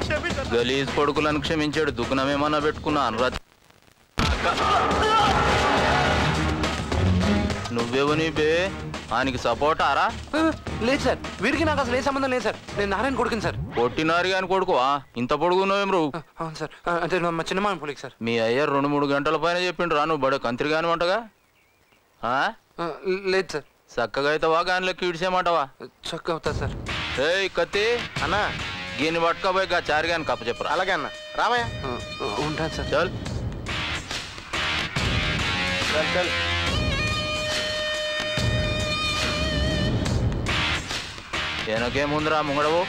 గలీజ్ కొడుకులను క్షమించాడు. దుఃఖమేమన్నా పెట్టుకున్నా అనురాధ. నువ్వెవని బే? ఆయనకి సపోర్ట్ ఆరా? లేదు సార్, వీరికి నాకు అసలు ఏ సంబంధం లేదు సార్. నేను నారాయణ కొడుకుని సార్. కొట్టినారు కానీ కొడుకువా? ఇంత పొడుగున్నావేం రు? అవును సార్, అంటే మా చిన్నమామ పోలికి సార్. మీ అయ్య 2-3 గంటల పైన చెప్పిండు రా. నువ్వు బడే కంత్రి కాని వంటగా? లేదు సార్. చక్కగా అవుతావా గానిలోకి ఇడిసేమంటావా? చక్కగా అవుతా సార్. ఏయ్ కత్తి అన్నా, గీని పట్టుకోబోయి గా చారు గాని కప్ప చెప్పరా. అలాగే అన్న, రావయ్యా. ఉంటాను సార్. చల్ చల్ చల్. వెనకేముందిరా ముంగడవు?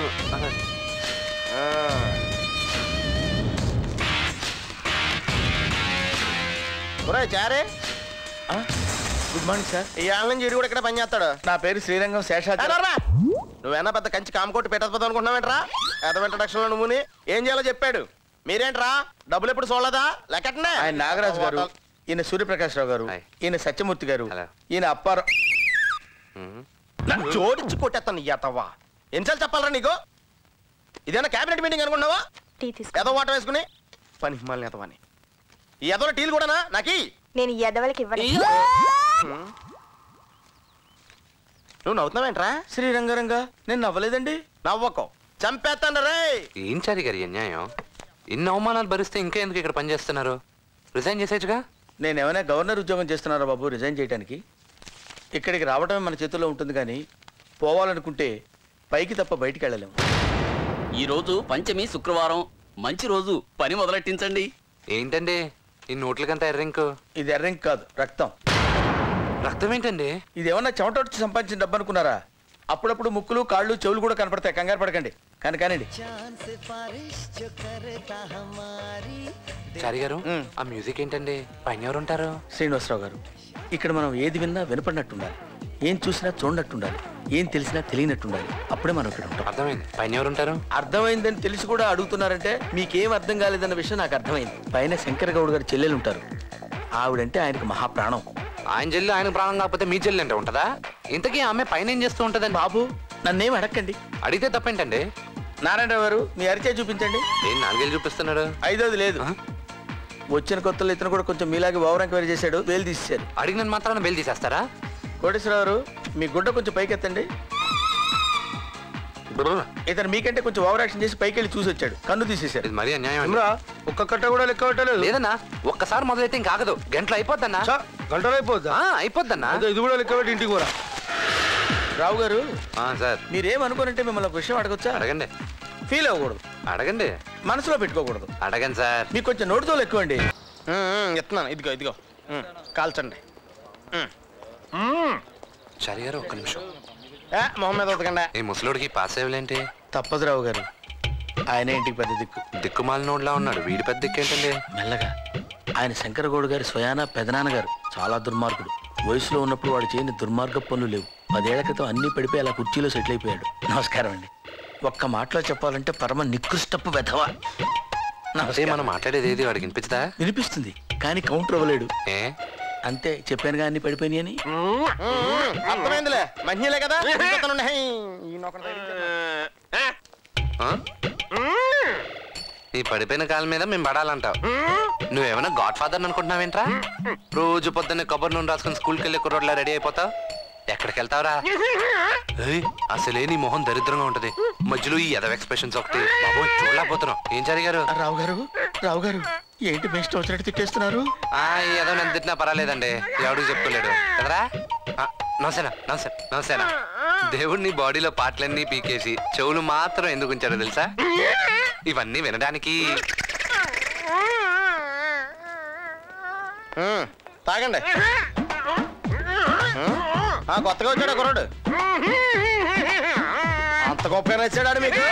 చారే. Good morning sir. ఈ ఆళ్ళ నుంచి ఇడు కూడా ఇక్కడ పని చేస్తాడు. నా పేరు శ్రీరంగం శేషాద్రి. నువ్వేనా పెద్ద కంచి కామకోటి పెట్టకపోతావు అనుకుంటున్నావేంట్రా? ఏదో ఇంట్రడక్షన్ లో నువ్వుని ఏం చేయాలో చెప్పాడు. మీరేంట్రా డబ్బులు ఎప్పుడు చూడలేదా? లెక్కటనే. ఆయన నాగరాజు గారు, ఈయన సూర్యప్రకాష్ రావు గారు, ఈయన సత్యమూర్తి గారు, ఈయన అప్పారావు. జోడించి కొట్టేస్తాను ఇయ్యతవ్వా. ఎన్నిసార్లు చెప్పాలరా నీకు? ఇదేనా క్యాబినెట్ మీటింగ్ అనుకున్నావా? ఏదో వాటర్ వేసుకుని పని హిమాలని ఎదవని. ఈ ఎదవ టీలు కూడానా నాకి? నేను ఈ ఎదవలకి ఇవ్వను. నువ్వు నవ్వుతున్నావేంట్రా? శ్రీరంగరంగా నేను నవ్వలేదండి. నవ్వకో, చంపేస్తాను రే. ఏం చారి గారి అన్యాయం? ఇన్ని అవమానాలు భరిస్తే ఇంకా ఎందుకు ఇక్కడ పని చేస్తున్నారు? రిజైన్ చేసేచ్చుగా. నేను ఏమైనా గవర్నర్ ఉద్యోగం చేస్తున్నారా బాబు రిజైన్ చేయడానికి? ఇక్కడికి రావడమే మన చేతుల్లో ఉంటుంది, కానీ పోవాలనుకుంటే పైకి తప్ప బయటికి వెళ్ళలేము. ఈరోజు పంచమి శుక్రవారం, మంచి రోజు, పని మొదలెట్టించండి. ఏంటండి ఈ నోట్లకంతా ఎర్రింకు? ఇది ఎర్రంక్ కాదు, రక్తం. రక్తం ఏంటండి? ఇది ఏమన్నా చెమట వచ్చి సంపాదించిన డబ్బు అనుకున్నారా? అప్పుడప్పుడు ముక్కులు కాళ్ళు చెవులు కూడా కనపడతాయి, కంగారు పడకండి. కానివ్వండి. చారి గారు, ఆ మ్యూజిక్ ఏంటండి? పైన ఎవరు ఉంటారు? శ్రీనివాసరావు గారు, ఇక్కడ మనం ఏది విన్నా వినపడినట్టుండాలి, ఏం చూసినా చూడనట్టుండాలి, ఏం తెలిసినా తెలియనట్టుండాలి. అప్పుడే మనం ఇక్కడ ఉంటాం. అర్థమైంది. పైన ఎవరు ఉంటారు? అర్థమైందని తెలిసి కూడా అడుగుతున్నారంటే మీకేం అర్థం కాలేదన్న విషయం నాకు అర్థమైంది. పైన శంకర్ గౌడ్ గారు చెల్లెలు ఉంటారు. ఆవిడంటే ఆయనకు మహాప్రాణం. ఆయన చెల్లి ఆయన ప్రాణం కాకపోతే మీ చెల్లి అంటే ఉంటుందా? ఇంతకీ ఆమె పైన ఏం చేస్తూ ఉంటుందండి? బాబు నన్నేం అడగండి. అడిగితే తప్పేంటండి? నారాయణరావు గారు మీ అరిచే చూపించండి. ఏం 4 ఏళ్ళు చూపిస్తున్నాడు? 5ది లేదు. వచ్చిన కొత్తలో ఇతను కూడా కొంచెం మీలాగే ఓవర్ ఎంక్వైరీ చేశాడు, వేలు తీసేశారు. అడిగిన మాత్రాన బెయిల్ తీసేస్తారా? కోటేశ్వరరావు గారు మీ గుడ్డ కొంచెం పైకెత్తండి. ఇతను మీకంటే కొంచెం ఓవర్ యాక్షన్ చేసి పైకి వెళ్ళి చూసి వచ్చాడు, కన్ను తీసేశాడు. ఇది మరీ అన్యాయం. ఒక్క కట్ట కూడా లెక్క పెట్టలేదు. లేదన్నా, ఒక్కసారి మొదలైతే ఇంకాగదు. గంటలు అయిపోద్దన్నా. గంటలు అయిపోద్దా? అయిపోద్దన్నా. ఇది కూడా లెక్క పెట్టి ఇంటికి కూడా. రావు గారు సార్, మీరేమనుకోనంటే మిమ్మల్ని ఒక విషయం అడగొచ్చా? అడగండి. ఫీల్ అవ్వకూడదు, అడగండి. మనసులో పెట్టుకోకూడదు. అడగండి సార్. మీకు కొంచెం నోటితో ఎక్కువండి. ఎత్తున్నాను, ఇదిగో ఇదిగో కాల్చండి. చారి గారు ఒక్క నిమిషం. మొహం మీద వదకండి. ఈ ముసలోడికి పాస్ అయ్యేంటి? తప్పదు రావు గారు, ఆయన ఇంటికి పెద్ద దిక్కు. దిక్కుమాల నోడ్లా ఉన్నాడు, వీడి పెద్ద దిక్కు ఏంటండి? మెల్లగా. ఆయన శంకరగౌడ్ గారి స్వయానా పెదనాన్నగారు, చాలా దుర్మార్గుడు. వయసులో ఉన్నప్పుడు వాడు చేయని దుర్మార్గ పనులు లేవు. 10 ఏళ్ల క్రితం అన్ని పడిపోయి అలా కుర్చీలో సెటిల్ అయిపోయాడు. నమస్కారం అండి. ఒక్క మాటలో చెప్పాలంటే పరమ నికృష్టపు వెధవ. మనం మాట్లాడేది ఏది వాడికి వినిపించదా? వినిపిస్తుంది, కానీ కౌంటర్ అవ్వలేడు. ఏ అంతే, చెప్పానుగా అన్ని పడిపోయినాయి అని. అర్థమైందిలే, మంచిలే కదా. నీ పడిపోయిన కాలం మీద మేము పడాలంటావు. నువ్వేమైనా గాడ్ ఫాదర్ అనుకుంటున్నావేంట్రా? రోజు పొద్దున్నే కొబ్బరి నూనె రాసుకుని స్కూల్కి వెళ్ళి కుర్రోడ్లా రెడీ అయిపోతావు. ఎక్కడికి వెళ్తావురా? అసలే నీ మొహం దరిద్రంగా ఉంటది, మధ్యలో ఈ ఎదవ ఎక్స్ప్రెషన్స్ ఒకటి. బాబు చూడలేకపోతున్నావు. ఏం జరిగారు? రావు గారు, రావు గారు ఏంటి బెస్ట్ వచ్చినట్టు తిట్టేస్తున్నారు? ఏదో నేను తిట్టినా పర్వాలేదండి, ఎవడికి చెప్పుకోలేడు కదరా. నమసేనా, నమస్తే, నమసేనా. దేవుడు నీ బాడీలో పాటలన్నీ పీకేసి చెవులు మాత్రం ఎందుకు ఉంచాడో తెలుసా? ఇవన్నీ వినడానికి. తాగండి. కొత్తగా వచ్చాడు కుర్రాడు, అంత గొప్పగా నచ్చాడు మీకు.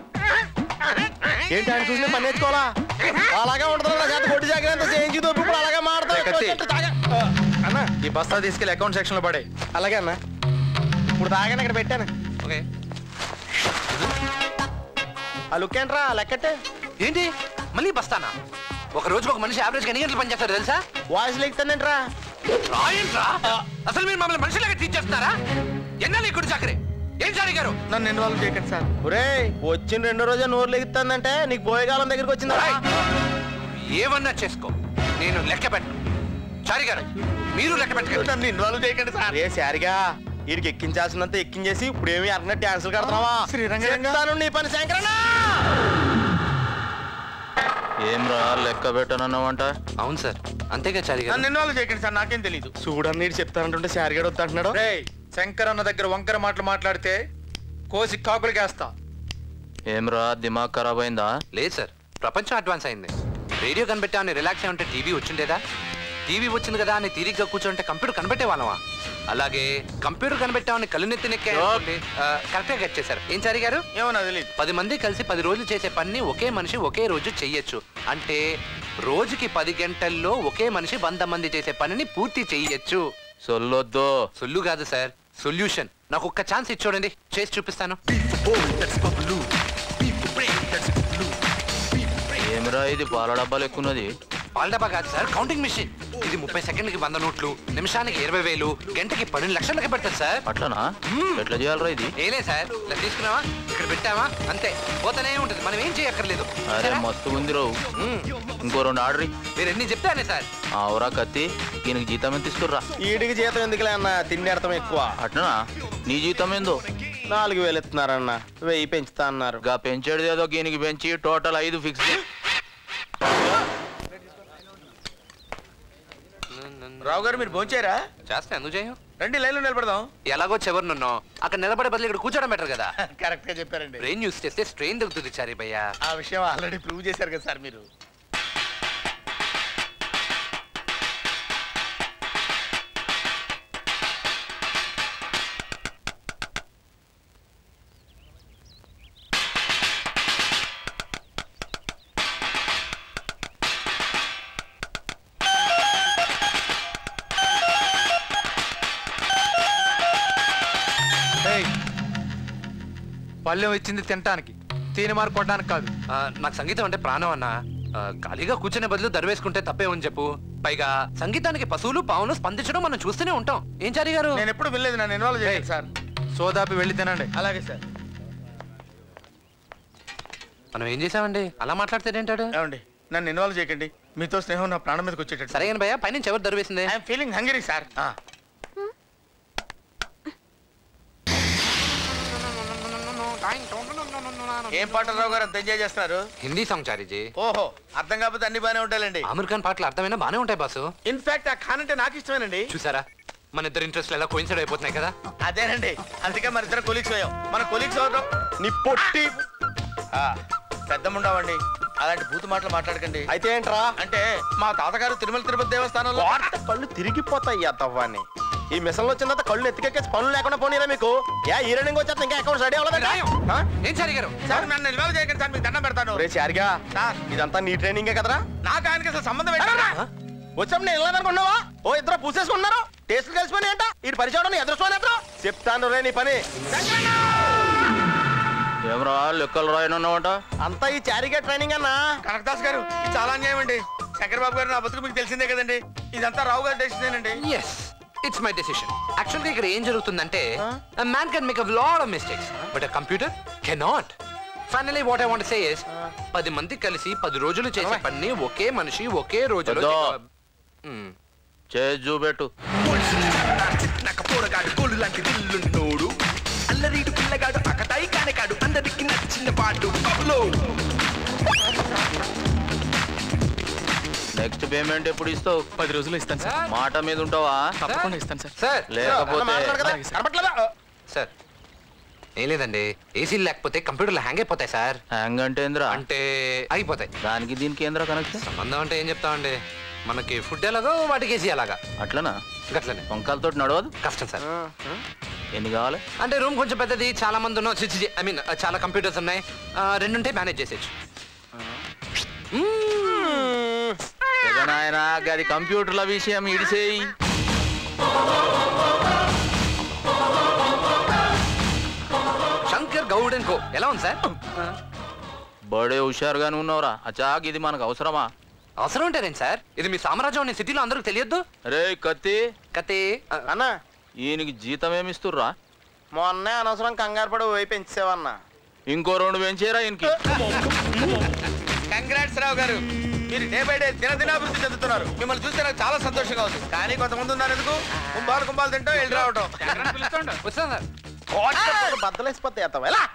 ఏంటి ఆయన చూసి పని నేర్చుకోవాలా? అలాగే ఉంటుంది నా చేత కొట్టి జాగ్రత్త చేయించి ఇప్పుడు అలాగే మాడతా. అన్న ఈ బస్తా తీసుకెళ్ళి అకౌంట్ సెక్షన్ లో పడే. అలాగే అన్న, ఇప్పుడు తాగాను ఇక్కడ పెట్టాను. ఓకే. ఆ లుక్ ఏంట్రా లెక్కట్టే? ఏంటి మళ్ళీ బస్తానా? ఒక రోజుకి ఒక మనిషి యావరేజ్ ఎన్ని గంటలు పనిచేస్తారు తెలుసా? వాయిస్ లెక్కుతానంట్రా. రాయంట్రా, అసలు మీరు మమ్మల్ని మనుషులాగా ట్రీట్ చేస్తున్నారా? ఎన్నాళ్ళు ఇక్కడ చాకరీ? ఏం చారి గారు? నన్ను ఇన్వాల్వ్ చేయకండి సార్. ఒరే వచ్చిన 2 రోజే నోరు లెగుతుందంటే నీకు పోయేకాలం దగ్గరికి వచ్చిందా? ఏమన్నా చేసుకో, నేను లెక్క పెట్టను. చారి గారు మీరు లెక్క పెట్టండి. నన్ను ఇన్వాల్వ్ చేయకండి సార్. ఏ సారిగా వీడికి ఎక్కించాల్సినంత ఎక్కించేసి ఇప్పుడు ఏమి అన్న డాన్సులు కడుతున్నావా? శ్రీరంగ నీ పని శంకరన్న. ఏం రా లెక్క పెట్టనన్నావంట? అవును సార్, అంతేగా చారి గారు. నన్ను ఇన్వాల్వ్ చేయకండి సార్, నాకేం తెలీదు. చూడని చెప్తానంటుంటే సారిగాడు వద్దంటున్నాడు. శంకర్ అన్న దగ్గర వంకర మాటలు మాట్లాడితే కోసి కాకులకేస్తా. ఏమ్రా దిమాగ్ ఖరాబ్ అయిందా? లేదు సార్, ప్రపంచం అడ్వాన్స్ అయింది. రేడియో కనిపెట్టామని రిలాక్స్ అయ్యి ఉంటే టీవీ వచ్చిండేదా? టీవీ వచ్చింది కదా అని తీరిగ్గా కూర్చోంటే కంప్యూటర్ కనిపెట్టే వాళ్ళమా? అలాగే కంప్యూటర్ కనిపెట్టామని కళ్ళు నెత్తి కరెక్ట్గా గెట్ చేశారు. ఏం చారి గారు? ఏమన్నా తెలియదు. 10 మంది కలిసి 10 రోజులు చేసే పని ఒకే మనిషి ఒకే రోజు చెయ్యొచ్చు. అంటే రోజుకి 10 గంటల్లో ఒకే మనిషి 100 మంది చేసే పనిని పూర్తి చెయ్యొచ్చు. సొల్లొద్దు. సొల్లు కాదు సార్, సొల్యూషన్. నాకు ఒక్క ఛాన్స్ ఇచ్చి చూడండి, చేసి చూపిస్తాను. ఏమిరా ఇది పాల డబ్బాలు ఎక్కున్నది? పాల డబ్బా కాదు సార్, కౌంటింగ్ మిషన్. ఇది 30 సెకండ్లకి 100 నోట్లు, నిమిషానికి 20,000, గంటకి 12 లక్షలకి పెడతారు సార్. అట్లనా? ఎట్లా చేయాలరా ఇది? ఏలే సార్, ఇలా తీసుకున్నావా, ఇక్కడ పెట్టావా, అంతే పోతనే ఉంటుంది. మనం ఏం చేయక్కర్లేదు. అరే మస్తు ఉంది రావు. ఇంకో 2 ఆర్డర్. మీరు ఎన్ని చెప్తానే సార్. అవురా కత్తి, దీనికి జీతం ఎంత ఇస్తుర్రా? వీడికి జీతం ఎందుకులే అన్న, తిండి అర్థం ఎక్కువ. అట్లనా? నీ జీతం ఏందో? 4,000 ఇస్తున్నారన్న, 1000 పెంచుతా అన్నారు. గా పెంచేది ఏదో దీనికి పెంచి టోటల్ 5 ఫిక్స్. రావు గారు మీరు భోంచేరా? చేస్తా, ఎందుకు చేయం? రండి లైన్లో నిలబడదాం. ఎలాగో చివరి నున్నో అక్కడ నిలబడే బదులు ఇక్కడ కూర్చోడం బెటర్ కదా. కరెక్ట్ గా చెప్పారండి. బ్రెయిన్ యూస్ చేస్తే స్ట్రెయిన్ దొరుకుతుంది చారి భయ్య. ఆ విషయం ఆల్రెడీ ప్రూవ్ చేశారు కదా సార్ మీరు. పళ్ళెం ఇచ్చింది తినటానికి, తీని మారు కొట్టడానికి కాదు. నాకు సంగీతం అంటే ప్రాణం అన్న. ఖాళీగా కూర్చునే బదులు దరివేసుకుంటే తప్పేమని చెప్పు. పైగా సంగీతానికి పశువులు పావులు స్పందించడం మనం చూస్తూనే ఉంటాం. ఏం చారి గారు? నేను ఎప్పుడు వెళ్ళలేదు, నన్ను ఇన్వాల్వ్ చేయండి సార్. సోదాపి వెళ్ళి తినండి. అలాగే సార్. మనం ఏం చేసామండి, అలా మాట్లాడితే ఏంటాడు? ఏమండి నన్ను ఇన్వాల్వ్ చేయకండి, మీతో స్నేహం నా ప్రాణం మీదకి వచ్చేటట్టు. సరే భయ్య, పైనుంచి ఎవరు దరివేసింది? I'm feeling hungry sir. ఏం పాటలు రావు గారు అంత ఎంజాయ్ చేస్తున్నారు? హిందీ సాంగ్ చారీజీ. ఓహో, అర్థం కాకపోతే అన్ని బాగానే ఉంటాయండి. ఆమిర్ ఖాన్ పాటలు అర్థమైనా బానే ఉంటాయి బాసు. ఇన్ఫాక్ట్ ఆ ఖాన్ అంటే నాకు ఇష్టమేనండి. చూసారా, మన ఇద్దరు ఇంట్రెస్ట్ ఎలా కోయిన్సైడ్ అయిపోతున్నాయి కదా. అదేనండి, అందుకే మన ఇద్దరు కొలీగ్స్ అయ్యాం. మన కొలీగ్స్ ఎవరు? నీ పొట్టి పెద్దముండవండి, అలాంటి బూతు మాటలు మాట్లాడకండి. అయితే ఏంట్రా అంటే మా తాతగారు తిరుమల తిరుపతి దేవస్థానంలో కళ్ళు తిరిగిపోతాయి. అత్తవ్వాన్ని ఈ మిషన్ వచ్చిన తర్వాత కళ్ళు ఎత్తికెక్కేసి పనులు లేకుండా పోనీరా మీకు. ఈ రన్నింగ్ వచ్చేస్తా ఇంకా అకౌంట్ రెడీ అవ్వలేదు. ఏం చారి గారు? సార్ నన్ను ఇన్వాల్వ్ చేయకండి సార్, మీకు దండం పెడతాను. రే చారిగా, ఇదంతా నీ ట్రైనింగే కదరా, నాకు ఆయనకి అసలు సంబంధం ఏంటా? వచ్చాము నేను వెళ్ళదనుకున్నావా? ఓ ఇద్దరు పూసేసుకున్నారు, టేస్ట్లు కలిసిపోయి ఏంట ఈ పరిచయం ఎదురుకోని ఎదురు చెప్తాను రే నీ పని. ఏమరా లెక్కలు రాయనున్నావంట? అంతా ఈ చారిగా ట్రైనింగ్ అన్నా. కనకదాస్ గారు చాలా అన్యాయం అండి. శంకర్ బాబు గారు నా బతుకు మీకు తెలిసిందే కదండి, ఇదంతా రావు గారి డెసిషన్ అండి. yes it's my decision. actually ఇక్కడ ఏం జరుగుతుందంటే a man can make a lot of mistakes but a computer cannot. finally what I want to say is 10 మంది కలిసి 10 రోజులు చేసే పని ఒకే మనిషి ఒకే రోజులో చేసి చూపెట్టు. నాకు పోరగాడు కోలు లాంటి దిల్లున్నోడు, అల్లరీడు పిల్లగాడు అకతాయి కానకాడు, అందరికి నచ్చిన పాటు నెక్స్ట్ పేమెంట్ ఎప్పుడు ఇస్తావు? 10 రోజులు ఇస్తాను సార్. మాట మీద ఉంటావా? తప్పకుండా ఇస్తాను సార్. సార్ లేకపోతే సార్ ఏం లేదండి, ఏసీలు లేకపోతే కంప్యూటర్లు హ్యాంగ్ అయిపోతాయి సార్. హ్యాంగ్ అంటే ఏంద్రా? అంటే అయిపోతాయి. దానికి దీనికి ఏంద్రా కనెక్షన్? సంబంధం అంటే ఏం చెప్తామండి, మనకి ఫుడ్ ఎలాగో వాటికి ఏసీ అలాగా. అట్లనా? గట్లనే. వంకాలతో నడవదు, కష్టం సార్. ఎన్ని కావాలి? అంటే రూమ్ కొంచెం పెద్దది, చాలా మంది ఉన్నాం, ఐ మీన్ చాలా కంప్యూటర్స్ ఉన్నాయి, 2 ఉంటే మేనేజ్ చేసేచ్చు. నాయనా గది కంప్యూటర్ల విషయం ఇడిసేయి. శంకర్ గౌడ్ అండ్ కో ఎలా ఉంది సార్? బడే హుషారుగానే ఉన్నావురా. అచాక్ ఇది మనకు అవసరమా? అవసరం ఉంటారేంటి సార్, ఇది మీ సామ్రాజ్యం అనే సిటీలో అందరికి తెలియద్దు. రే కత్తి కత్తి అన్నా ఈయనకి జీతం ఏమిస్తుర్రా? మొన్నే అనవసరం కంగారు పడి పోయి పెంచేవన్నా. ఇంకో 2 పెంచేరా ఇంకి. కంగ్రాట్స్ రావు గారు, మీరు డే బై డే దినాభివృద్ధి చెందుతున్నారు. మిమ్మల్ని చూస్తే నాకు చాలా సంతోషంగా ఉంది. కానీ కొంతమంది ఉన్నారు ఎందుకు కుంభాలు తింటాం వెళ్ళి రావటం. బద్దలేసిపోతాయి అత్తవా ఎలా?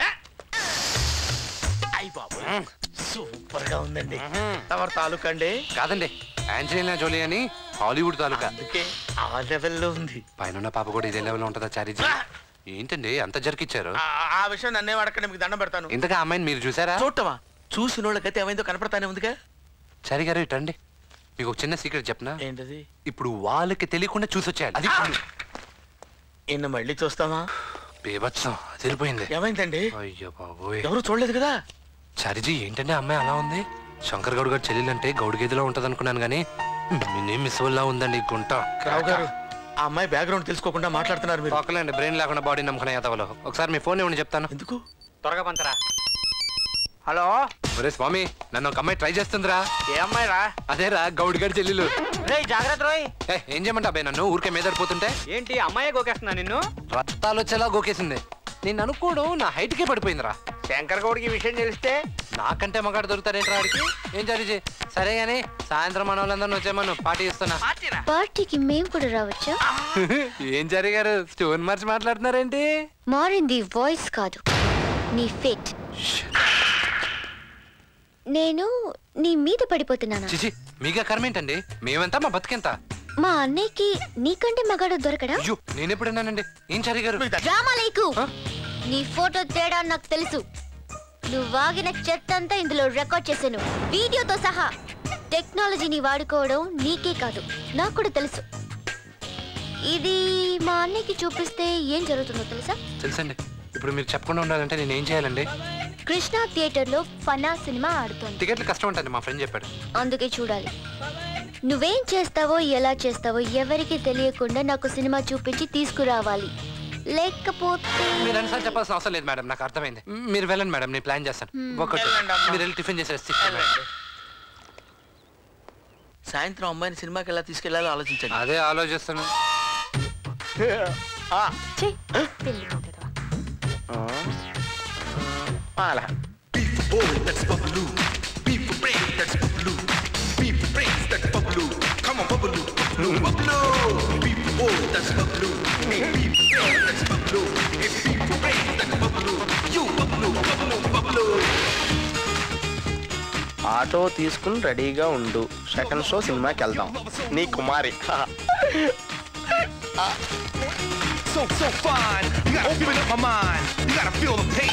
అయ్యి బాబు సూపర్ గా ఉందండి. తమరు తాలూకా అండి? కాదండి, ఆంజలీనా జోలీ అని హాలీవుడ్ తాలూకా. అందుకే ఆ లెవెల్లో ఉంది. పైన పాప కూడా ఇదే లెవెల్లో ఉంటుందా చారీజీ? ఏంటండి అంత జరికిచ్చారు? ఆ విషయం నన్నేం అడగండి, మీకు దండం పెడతాను. ఇంతగా అమ్మాయిని మీరు చూసారా? చూడటమా? చూసిన వాళ్ళకైతే ఏమైందో కనపడతానే ఉందిగా. చారీ గారు ఇటండి, మీకు ఒక చిన్న సీక్రెట్ చెప్పనా? ఏంటది? ఇప్పుడు వాళ్ళకి తెలియకుండా చూసొచ్చేయాలి. అది ఇన్న మళ్ళీ చూస్తావా? బేబత్సం అదిరిపోయింది. ఏమైందండి? అయ్యో బాబోయ్, ఎవరు చూడలేదు కదా. చారీజీ ఏంటంటే అమ్మాయి అలా ఉంది? శంకర్ గౌడ్ గారు చెల్లెలంటే గౌడ్ గేదెలో ఉంటది అనుకున్నాను కానీ నేనేం మిస్ వల్ల ఉందండి గుంట. రావు గారు, ఆ అమ్మాయి బ్యాక్గ్రౌండ్ తెలుసుకోకుండా మాట్లాడుతున్నారు మీరు. పక్కలండి, బ్రెయిన్ లేకుండా బాడీ నమ్మకం యాదవలో. ఒకసారి మీ ఫోన్ ఇవ్వండి చెప్తాను. ఎందుకు? త్వరగా పంచరా. హలో ఒరే స్వామి, నన్ను ఒక అమ్మాయి ట్రై చేస్తుందిరా. ఏ అమ్మాయి రా? అదేరా గౌడ్ గారి చెల్లెలు. జాగ్రత్త రోయ్. ఏం చేయమంటా అబ్బాయి, నన్ను ఊరికే మీదడిపోతుంటే. ఏంటి అమ్మాయి గోకేస్తున్నా నిన్ను? రక్తాలు వచ్చేలా గోకేసింది. నేను అనుకోవడం నా హైట్ కే పడిపోయిందిరా. శంకర్ గౌడ్కి విషయం తెలిస్తే నాకంటే మగాడు దొరుకుతారేంట్రా వాడికి? ఏం చారీజీ? సరే గానీ సాయంత్రం మన వాళ్ళందరినీ వచ్చేమను పార్టీ ఇస్తున్నా. పార్టీకి మేము కూడా రావచ్చా? ఏం జరిగారు? స్టోన్ మార్చి మాట్లాడుతున్నారేంటి? మారింది వాయిస్ కాదు, నీ ఫేట్. నేను నీ మీద పడిపోతున్నానా? చిచి, మీగా కర్మ ఏంటండి? మేమెంత మా బతికెంత? మా అన్నయ్యకి నీకంటే మగాడు దొరకడా? అయ్యో, నేనెప్పుడన్నానండి? ఏం చారీ గారు? డ్రామా లేకు. నీ ఫోటో తేడా నాకు తెలుసు. నువ్వు వాగిన చెత్త అంతా ఇందులో రికార్డ్ చేశాను, వీడియోతో సహా. టెక్నాలజీని వాడుకోవడం నీకే కాదు, నాకు కూడా తెలుసు. ఇది మా అన్నయ్యకి చూపిస్తే ఏం జరుగుతుందో తెలుసా? తెలుసండి. ఇప్పుడు మీరు చెప్పకుండా ఉండాలంటే నేను ఏం చేయాలండి? కృష్ణ థియేటర్ లో ఫనా సినిమా ఆడుతోంది. టికెట్లు కష్టం ఉంటుంది, మా ఫ్రెండ్ చెప్పాడు. అందుకే చూడాలి. నువ్వేం చేస్తావో ఎలా చేస్తావో ఎవరికి తెలియకుండా నాకు సినిమా చూపించి తీసుకురావాలి. లేకపోతే మీరు అన్నిసార్లు చెప్పాల్సిన అవసరం లేదు మేడం, నాకు అర్థమైంది. మీరు వెళ్ళండి మేడం, నేను ప్లాన్ చేస్తాను. ఒకటి మీరు వెళ్ళి టిఫిన్ చేసేసి సాయంత్రం అమ్మాయిని సినిమాకి ఎలా తీసుకెళ్లాలో ఆలోచించండి. అదే ఆలోచిస్తాను. Beef bowl that's bubbly, beef brain that's bubbly, beef brains that's bubbly. Come on, bubbly, bubbly. Beef bowl that's bubbly, beef brain that's bubbly, beef brains that's bubbly. You bubbly, bubbly, bubbly. Auto తీసుకుని రెడీగా ఉండు, second show సినిమాకి వెళ్దాం. నీ కుమారి. So fine. You gotta open up my mind. You gotta feel the pain.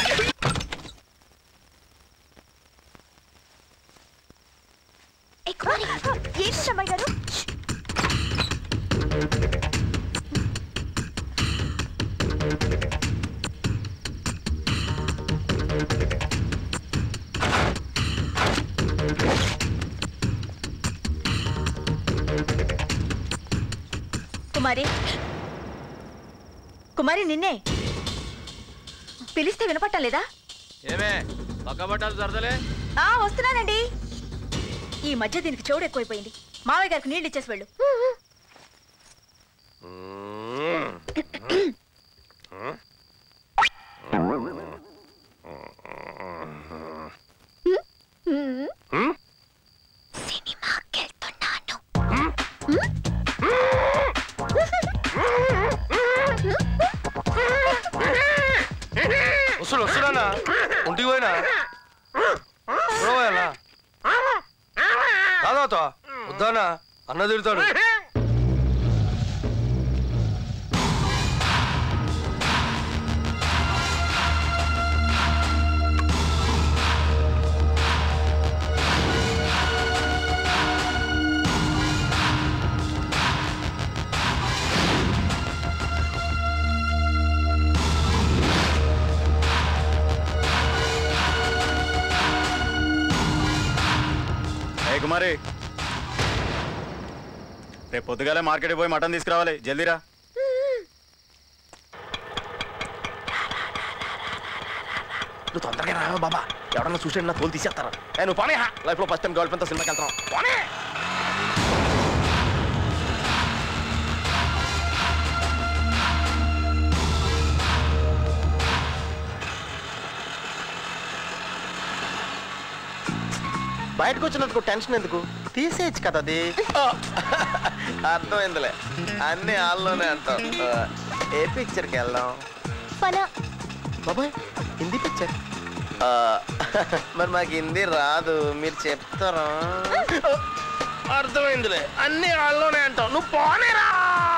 కుమారి నిన్నే పిలిస్తే వినపట్టం లేదా? ఏమే పక్క బట్టాలు సరదలే? వస్తున్నానండి. ఈ మధ్య దీనికి చెవుడు ఎక్కువైపోయింది. మావయ్య గారికి నీళ్ళు ఇచ్చేసి వెళ్ళు. వస్తున్నా ఒంటికి పోయినా పోయాలా కాదా వద్దానా అన్న తిడతాడు. కుమారి, రేపు పొద్దుగాలే మార్కెట్కి పోయి మటన్ తీసుకురావాలి, జల్దీరా. నువ్వు తొందరగా రావా బాబా, ఎవరన్నా చూసి నా తోలు తీసేస్తారా? నువ్వు పోనీ, లైఫ్లో ఫస్ట్ టైం గర్ల్ ఫ్రెండ్తో సినిమాకి వెళ్తాను. పోనీ. బయటకు వచ్చినందుకు టెన్షన్ ఎందుకు, తీసేయచ్చు కదా అది. అర్థమైందిలే, అన్ని హాల్లోనే అంటాం. ఏ పిక్చర్కి వెళ్దాం? బాబాయ్ హిందీ పిక్చర్. మరి మాకు హిందీ రాదు, మీరు చెప్తారా? అర్థమైందిలే, అన్ని హాల్లోనే అంటాం. నువ్వు పోనేరా.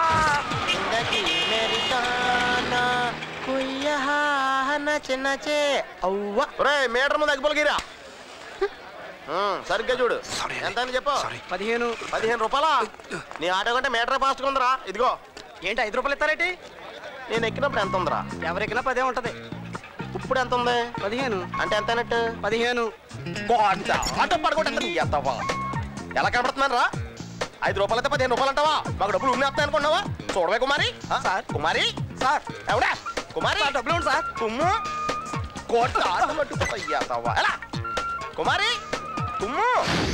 మీటర్ ముందు అగ్గిపోలగిరా. సరిగ్గా చూడు. ఎంత అని చెప్పు. 15 రూపాయలా? నీ ఆటో కంటే మీటరే ఫాస్ట్ ఉందిరా. ఇదిగో. ఏంటి 5 రూపాయలు ఇస్తారేంటి? నేను ఎక్కినప్పుడు ఎంత ఉందిరా? ఎవరెక్కినా 10 ఉంటది. ఇప్పుడు ఎంత ఉంది? 15. అంటే ఎంత అన్నట్టు? 15. ఆటో పడగొట్టేస్తా. ఎలా కనబడుతున్నాను రా? 5 రూపాయలు అయితే 15 రూపాయలు అంటావా? మాకు డబ్బులు ఉన్నాయి అనుకున్నావా? చూడవే కుమారి. సార్ కుమారి సార్ ఎవడా కుమారి? డబ్బులు ఉంది సార్. తుమ్ము కోట పట్టుకుపోయావా? ఎలా కుమారి తుమ్ము?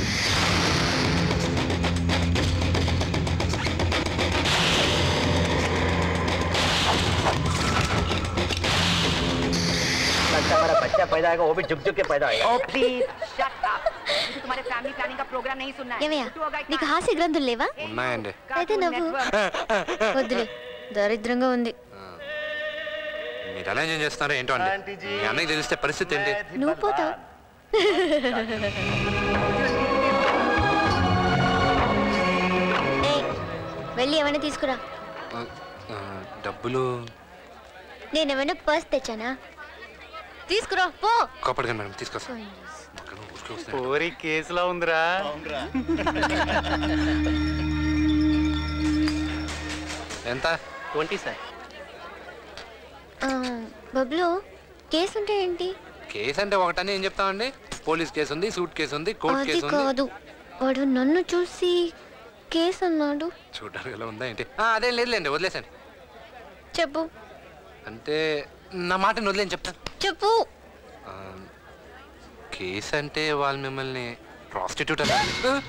हमारा बच्चा पैदा आएगा वो भी झुक झुक के पैदा आएगा। Oh please shut up. मुझे तुम्हारे फैमिली प्लानिंग का प्रोग्राम नहीं सुनना है. ఏమయ్యా నీకు హాస్య గ్రంథులు లేవా? ఉన్నాయండి. అయితే నవ్వు. వద్దులే, దరిద్రంగా ఉంది. మీరు ఎలా ఎంజాయ్ చేస్తున్నారో ఏంటో అండి. మీ అన్నయ్య తెలిస్తే పరిస్థితి ఏంటి? నువ్వు పోతావు. వెళ్ళి ఏమైనా తీసుకురా. డబ్బులు నేనేమైనా పర్స్ తెచ్చానా? తీసుకురా పో. కోపడగా మేడం తీసుకొస్తా. పూరి కేసులో ఉందిరా. ఎంత? 20 సార్. బబ్లు కేసు ఉంటే ఏంటి? కేసు అంటే ఒకటని ఏం చెప్తామండి? పోలీస్ కేసు ఉంది, సూట్ కేసు ఉంది, కోర్టు అది కేసు ఉంది. కాదు, వాడు నన్ను చూసి కేసు అన్నాడు. చూడడానికి ఎలా ఉందా ఏంటి? అదేం లేదులేండి, వదిలేసాను. చెప్పు. అంటే నా మాటని వదిలేని చెప్తాను. చెప్పు. కేసు అంటే వాళ్ళు మిమ్మల్ని ప్రాస్టిట్యూట్ అన్నారు.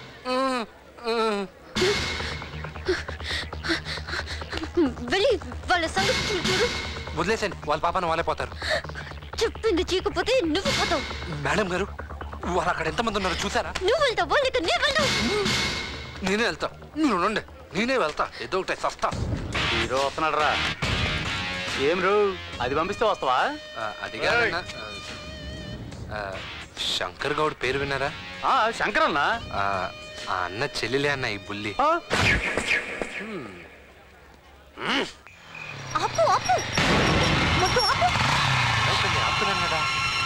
వెళ్ళి వాళ్ళ సంగతి చూడు. వదిలేసండి, వాళ్ళ పాపను వాళ్ళే పోతారు. చెప్పింది చీకపోతే నువ్వు పోతావు. మేడం గారు, వాళ్ళు అక్కడ ఎంతమంది ఉన్నారు చూసారా? నువ్వు వెళ్తావు లేక నేను వెళ్తావు? నేనే వెళ్తా. నువ్వు నుండి నేనే వెళ్తా. ఏదో ఒకటి సస్తా. హీరో వస్తున్నాడు రా. ఏం రూ, అది పంపిస్తే వస్తావా? అది కాదన్నా, శంకర్ గౌడ్ పేరు విన్నారా? శంకర్ అన్న. ఆ అన్న చెల్లెలే అన్న ఈ బుల్లి. ఆపు ఆపు మొత్తం ఆపు. ఆపుతున్నాను కదా.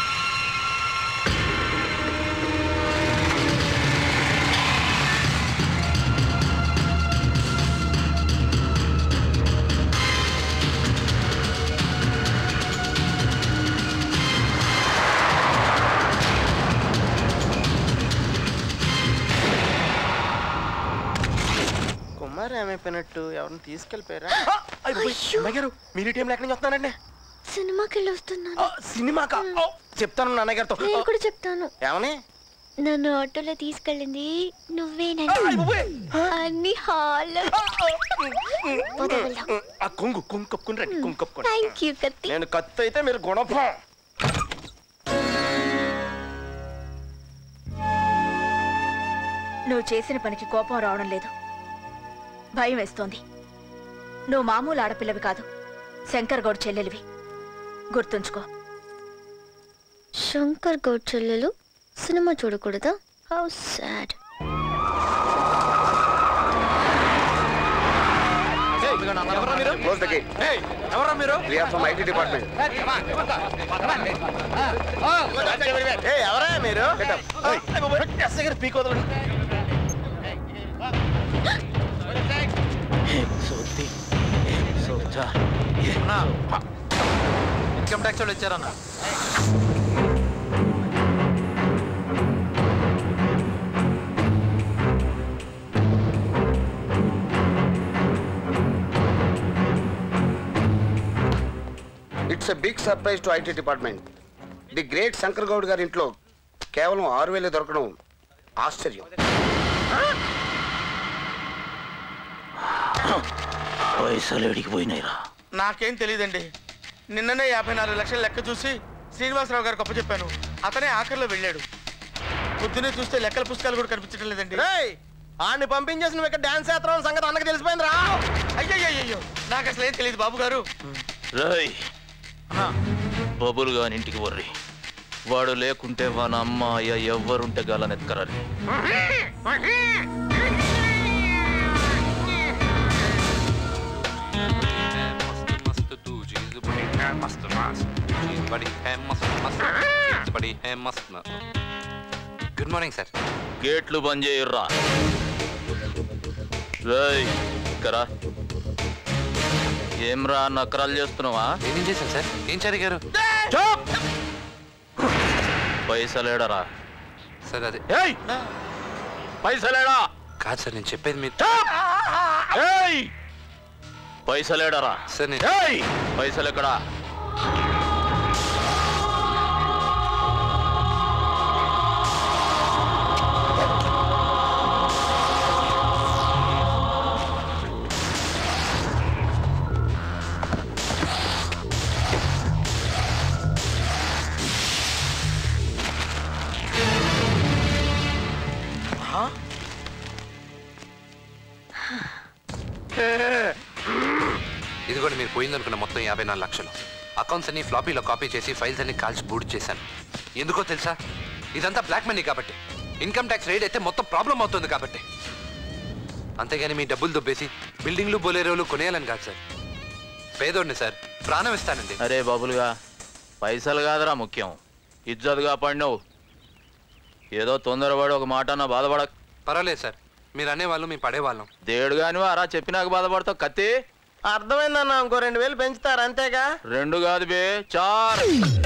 కుమార్ ఏమైపోయినట్టు? ఎవరిని తీసుకెళ్ళిపోయారా? మీరు టైం ఎక్కడి నుంచి వస్తున్నారండి? సినిమాకి వెళ్ళి వస్తున్నాను. సినిమాకా? చెప్తాను నాన్నయ్య గారితో. నేను కూడా చెప్తాను. ఏమని? నన్ను ఆటోలో తీసుకెళ్ళింది నువ్వేనండి. అన్ని హాల్. కొంగు కొంగు కప్పుకుని రండి. కొంగు కప్పుకుని. థ్యాంక్ యూ కత్తి. నేను కత్తి అయితే మీరు గుణపం. నువ్వు చేసిన పనికి కోపం రావడం లేదు, భయం వేస్తోంది. నువ్వు మామూలు ఆడపిల్లవి కాదు, శంకర్ గౌడ్ చెల్లెలివి. గుర్తుంచుకో. శంకర్ గౌడ్ చెల్లెలు సినిమా చూడకూడదా? How sad. ఎవరా మీరు? IT department. ఎవరా మీరు? పీకోదు. ఇన్కమ్ ట్యాక్స్ వాళ్ళు వచ్చారన్నా. It's a big surprise to IT department. The great Shankar Goud గారి ఇంట్లో కేవలం 6,000 దొరకడం ఆశ్చర్యం. పైసలు ఎడిగిపోయినాయిరా. నాకేం తెలియదండి. నిన్ననే 54 లక్షల లెక్క చూసి శ్రీనివాసరావు గారికి అప్పచెప్పాను. అతనే ఆఖరిలో వెళ్ళాడు. పొద్దునే చూస్తే లెక్కల పుస్తకాలు కూడా కనిపించడం లేదండి. ఆడిని పంపించేసి నువ్వు ఇక్కడ డాన్స్ చేస్తున్నావు సంగతి అన్నకి తెలిసిపోయింది రా. అయ్యో నాకు అసలు ఏం తెలియదు బాబు గారు. రాయ్ బబుల్ గాని ఇంటికి వర్రి. వాడు లేకుంటే వాళ్ళ అమ్మ అయ్య ఎవ్వరుంటే గాలనెత్కరాలి. Good morning sir. గేట్లు బంద్ చేయర్రా. రాయ్ కరా ఏమ్రా నకరాలు చేస్తున్నావా? నేనేం చేశాను సార్? ఏం జరిగారు? పైసలేడరా సార్? అదే పైసలేడా? కాదు సార్, నేను చెప్పేది మీరు. పైసలేడరా? సార్ పైసలు ఎక్కడా? ఇది కూడా మీరు పోయిందనుకున్న మొత్తం 54 లక్షలు. అకౌంట్స్ అన్ని ఫ్లాపీలో కాపీ చేసి ఫైల్స్ అన్ని కాల్చి బూట్ చేశాను. ఎందుకో తెలుసా? ఇదంతా బ్లాక్ మనీ కాబట్టి. ఇన్కమ్ ట్యాక్స్ రైడ్ అయితే మొత్తం ప్రాబ్లం అవుతుంది కాబట్టి. అంతేగాని మీ డబ్బులు దుబ్బేసి బిల్డింగ్లు బొలేరోలు కొనేయాలని కాదు సార్. పేదోడిని సార్, ప్రాణం ఇస్తానండి. అరే బాబులుగా పైసలు కాదురా ముఖ్యం, ఇజ్జత్గా పడినవు. ఏదో తొందరపడి ఒక మాట అన్న బాధపడ. పర్వాలేదు సార్, మీరు అనేవాళ్ళు మేము పడేవాళ్ళం. దేడు గాని అరా చెప్పినాక బాధపడతావు. కత్తి అర్థమైందన్న, ఇంకో 2000 పెంచుతారు అంతేగా. 2 కాదు బే 4.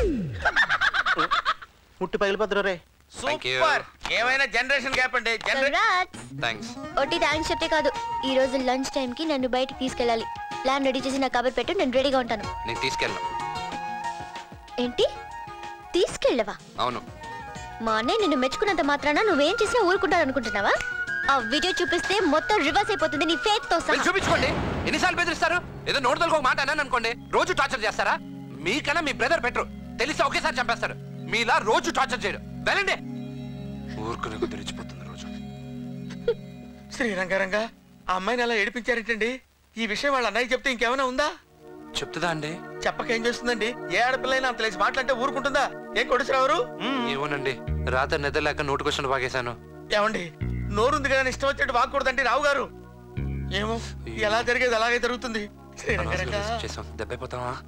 ముట్టి పగిలిపోద్దురు రే. సూపర్. ఏమైనా జనరేషన్ గ్యాప్ అండి. థ్యాంక్స్. ఒట్టి థ్యాంక్స్ చెప్తే కాదు, ఈ రోజు లంచ్ టైం కి నన్ను బయటికి తీసుకెళ్ళాలి. ప్లాన్ రెడీ చేసి నా కబర్ పెట్టు, నేను రెడీగా ఉంటాను. నేను తీసుకెళ్ళను. ఏంటి తీసుకెళ్ళవా? అవును. మా అన్నయ్య నిన్ను మెచ్చుకున్నంత మాత్రాన నువ్వేం చేసినా ఊరుకుంటాను అనుకుంటున్నావా? ఆ వీడియో చూపిస్తే మొత్తం రివర్స్ అయిపోతుంది నీ ఫేత్ తో సహా. చూపించుకోండి. ఎన్నిసార్లు బెదిరిస్తారు? ఏదో నోటుదలకు ఒక మాట అన్నాను అనుకోండి, రోజు టార్చర్ చేస్తారా? మీకన్నా మీ బ్రదర్ బెటర్. తెలిస్తే ఒకేసారి చంపేస్తాడు. మీలా రోజు టార్చర్ చేయడు. వెళ్ళండి. ఊరుకునే తెరిచిపోతుంది రోజు. శ్రీరంగారంగా ఆ అమ్మాయిని అలా ఏడిపించారేంటండి? ఈ విషయం వాళ్ళ అన్నయ్య చెప్తే ఇంకేమైనా ఉందా? చెప్తుందా అండి? చెప్పకేం చేస్తుందండి? ఏ ఆడపిల్లైనా అంత లేచి మాట్లాడితే ఊరుకుంటుందా? ఏం కొడుచురావరు? ఏమోనండి, రాత్రి నిద్రలేక నోటికొచ్చిన బాగేశాను. ఏమండి, నోరుంది కదా ఇష్టం వచ్చినట్టు వాగకూడదండి రావు గారు. ఏమో ఎలా జరిగేది అలాగే జరుగుతుంది. దెబ్బైపోతావా?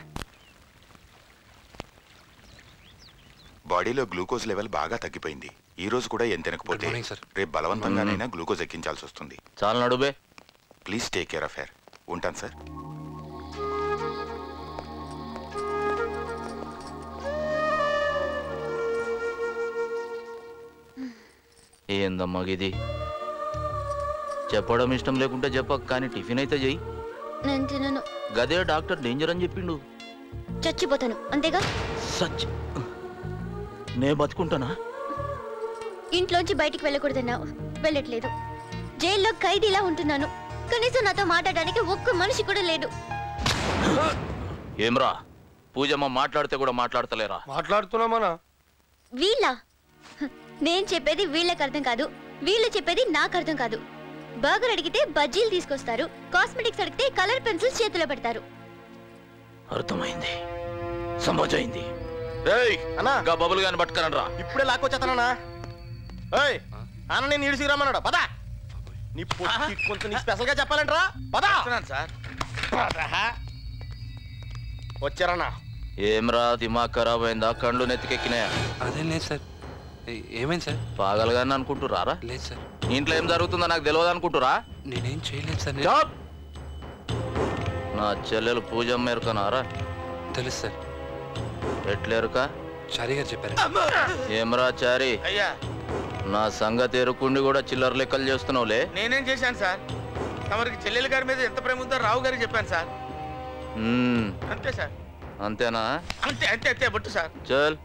బాడీలో గ్లూకోజ్ లెవెల్ బాగా తగ్గిపోయింది. ఈ రోజు కూడా ఏం తినకపోతే రేపు బలవంతంగానైనా గ్లూకోజ్ ఎక్కించాల్సి వస్తుంది. చాలా నడుబే. Please take care of her. ఉంటాను సార్. ఏందమ్మా ఇది? చెప్పడం ఇష్టం లేకుంటే చెప్పక, కానీ టిఫిన్ అయితే చెయ్యి. నేను తినను. గదే డాక్టర్ డేంజర్ అని చెప్పిండు. చచ్చిపోతాను అంతేగా. నే బతుకుంటానా? ఇంట్లోంచి బయటికి వెళ్ళకూడదన్నావు, వెళ్ళట్లేదు. జైల్లో ఖైదీలా ఉంటున్నాను. కనీసం నాతో మాట్లాడడానికి ఒక్క మనిషి కూడా లేడు. ఏమ్రా పూజమ్మ మాట్లాడితే కూడా మాట్లాడతలేరా? మాట్లాడుతున్నామనా? వీళ్ళ నేను చెప్పేది వీళ్ళకి అర్థం కాదు, వీళ్ళు చెప్పేది నాకు అర్థం కాదు. బర్గర్ అడిగితే బజ్జీలు తీసుకొస్తారు, కాస్మెటిక్స్ అడిగితే కలర్ పెన్సిల్స్ చేతిలో పెడతారు. అర్థమైంది, సమజైంది. బబుల్ గాని పట్టుకరండ్రా. ఇప్పుడే లాక్కొచ్చేస్తానా? అన్న నేను ఈడుసిరమ్మన్నాడు. పదా నీ కొంచెం నీ స్పెషల్ గా చెప్పాలంటరా. పదా సార్. వచ్చారన్నా? ఏమ్రా దిమాగ్ ఖరాబ్ అయిందా? కళ్ళు నెత్తికెక్కినాయా? అదేం లేదు సార్. ఏమైంది సార్? పాగలగాని అనుకుంటురారా? లేదు సార్. ఇంట్లో ఏం జరుగుతుందో నాకు తెలియదు అనుకుంటురా? నేనేం చేయలేదు సార్. నా చెల్లెలు పూజమ్మ ఎరుకనారా? తెలుసు సార్. ఎట్లేరుక? చారి గారు చెప్పారు. ఏమ్రా చారి, అయ్యా నా సంగతి ఎరుకుండి కూడా చిల్లర లెక్కలు చేస్తున్నావులే. నేనేం చేశాను సార్? తమరికి చెల్లెలు గారి మీద ఎంత ప్రేమ ఉందో రావు గారికి చెప్పాను సార్. అంతే సార్. అంతేనా? అంతే అంతే అంతే బొట్టు సార్. చల్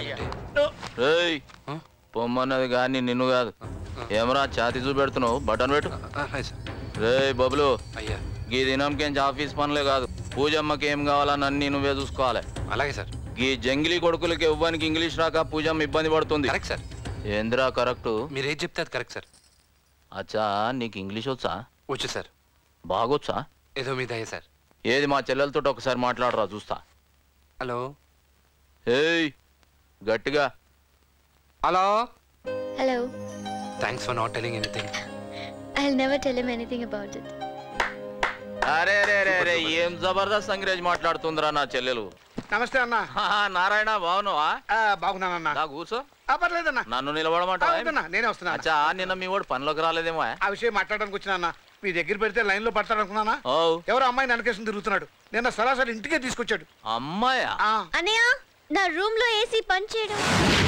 పొమ్మన్నది కానీ నిన్ను కాదు. ఏమరా ఛాతీ చూపెడుతున్నావు? బటన్ పెట్టు. రే బబులు, గీ దినంకేంచి ఆఫీస్ పనులే కాదు, పూజమ్మకి ఏం కావాలని అన్ని నువ్వే చూసుకోవాలి. అలాగే సార్. ఈ జంగిలీ కొడుకులకి ఇవ్వడానికి ఇంగ్లీష్ రాక పూజమ్మ ఇబ్బంది పడుతుంది. Correct sir. ఏంద్రా కరెక్ట్? మీరు ఏది చెప్తే అది కరెక్ట్ సార్. అచ్చా నీకు ఇంగ్లీష్ వచ్చా? వచ్చు సార్. బాగొచ్చా? ఏదో మీద అయ్యే సార్. ఏది మా చెల్లెలతో ఒకసారి మాట్లాడరా చూస్తా. హలో. ఏయ్ గట్టిగా. Hello. Hello. Thanks for not telling anything. I'll never tell him anything about it. అరే రే రే రే ఏం జబర్దస్త్ అంగ్రేజ్ మాట్లాడుతుందిరా నా చెల్లెలు. నమస్తే అన్న. నారాయణ బాగున్నావా? బాగున్నానన్నా. కూర్చో. పర్లేదన్నా. నన్ను నిలబడమంటావా? నేనే వస్తున్నా. అచ్చా నిన్న మీ వాడు పనిలోకి రాలేదేమో. ఆ విషయం మాట్లాడడానికి వచ్చినా. మీ దగ్గర పెడితే లైన్ లో పడతాడు అనుకున్నానా? ఎవరో అమ్మాయిని వెనకేసుకుని తిరుగుతున్నాడు. నిన్న సరాసరి ఇంటికే తీసుకొచ్చాడు. అమ్మాయా? అన్నయ్య నా రూమ్ లో ఏసీ పని చేయడం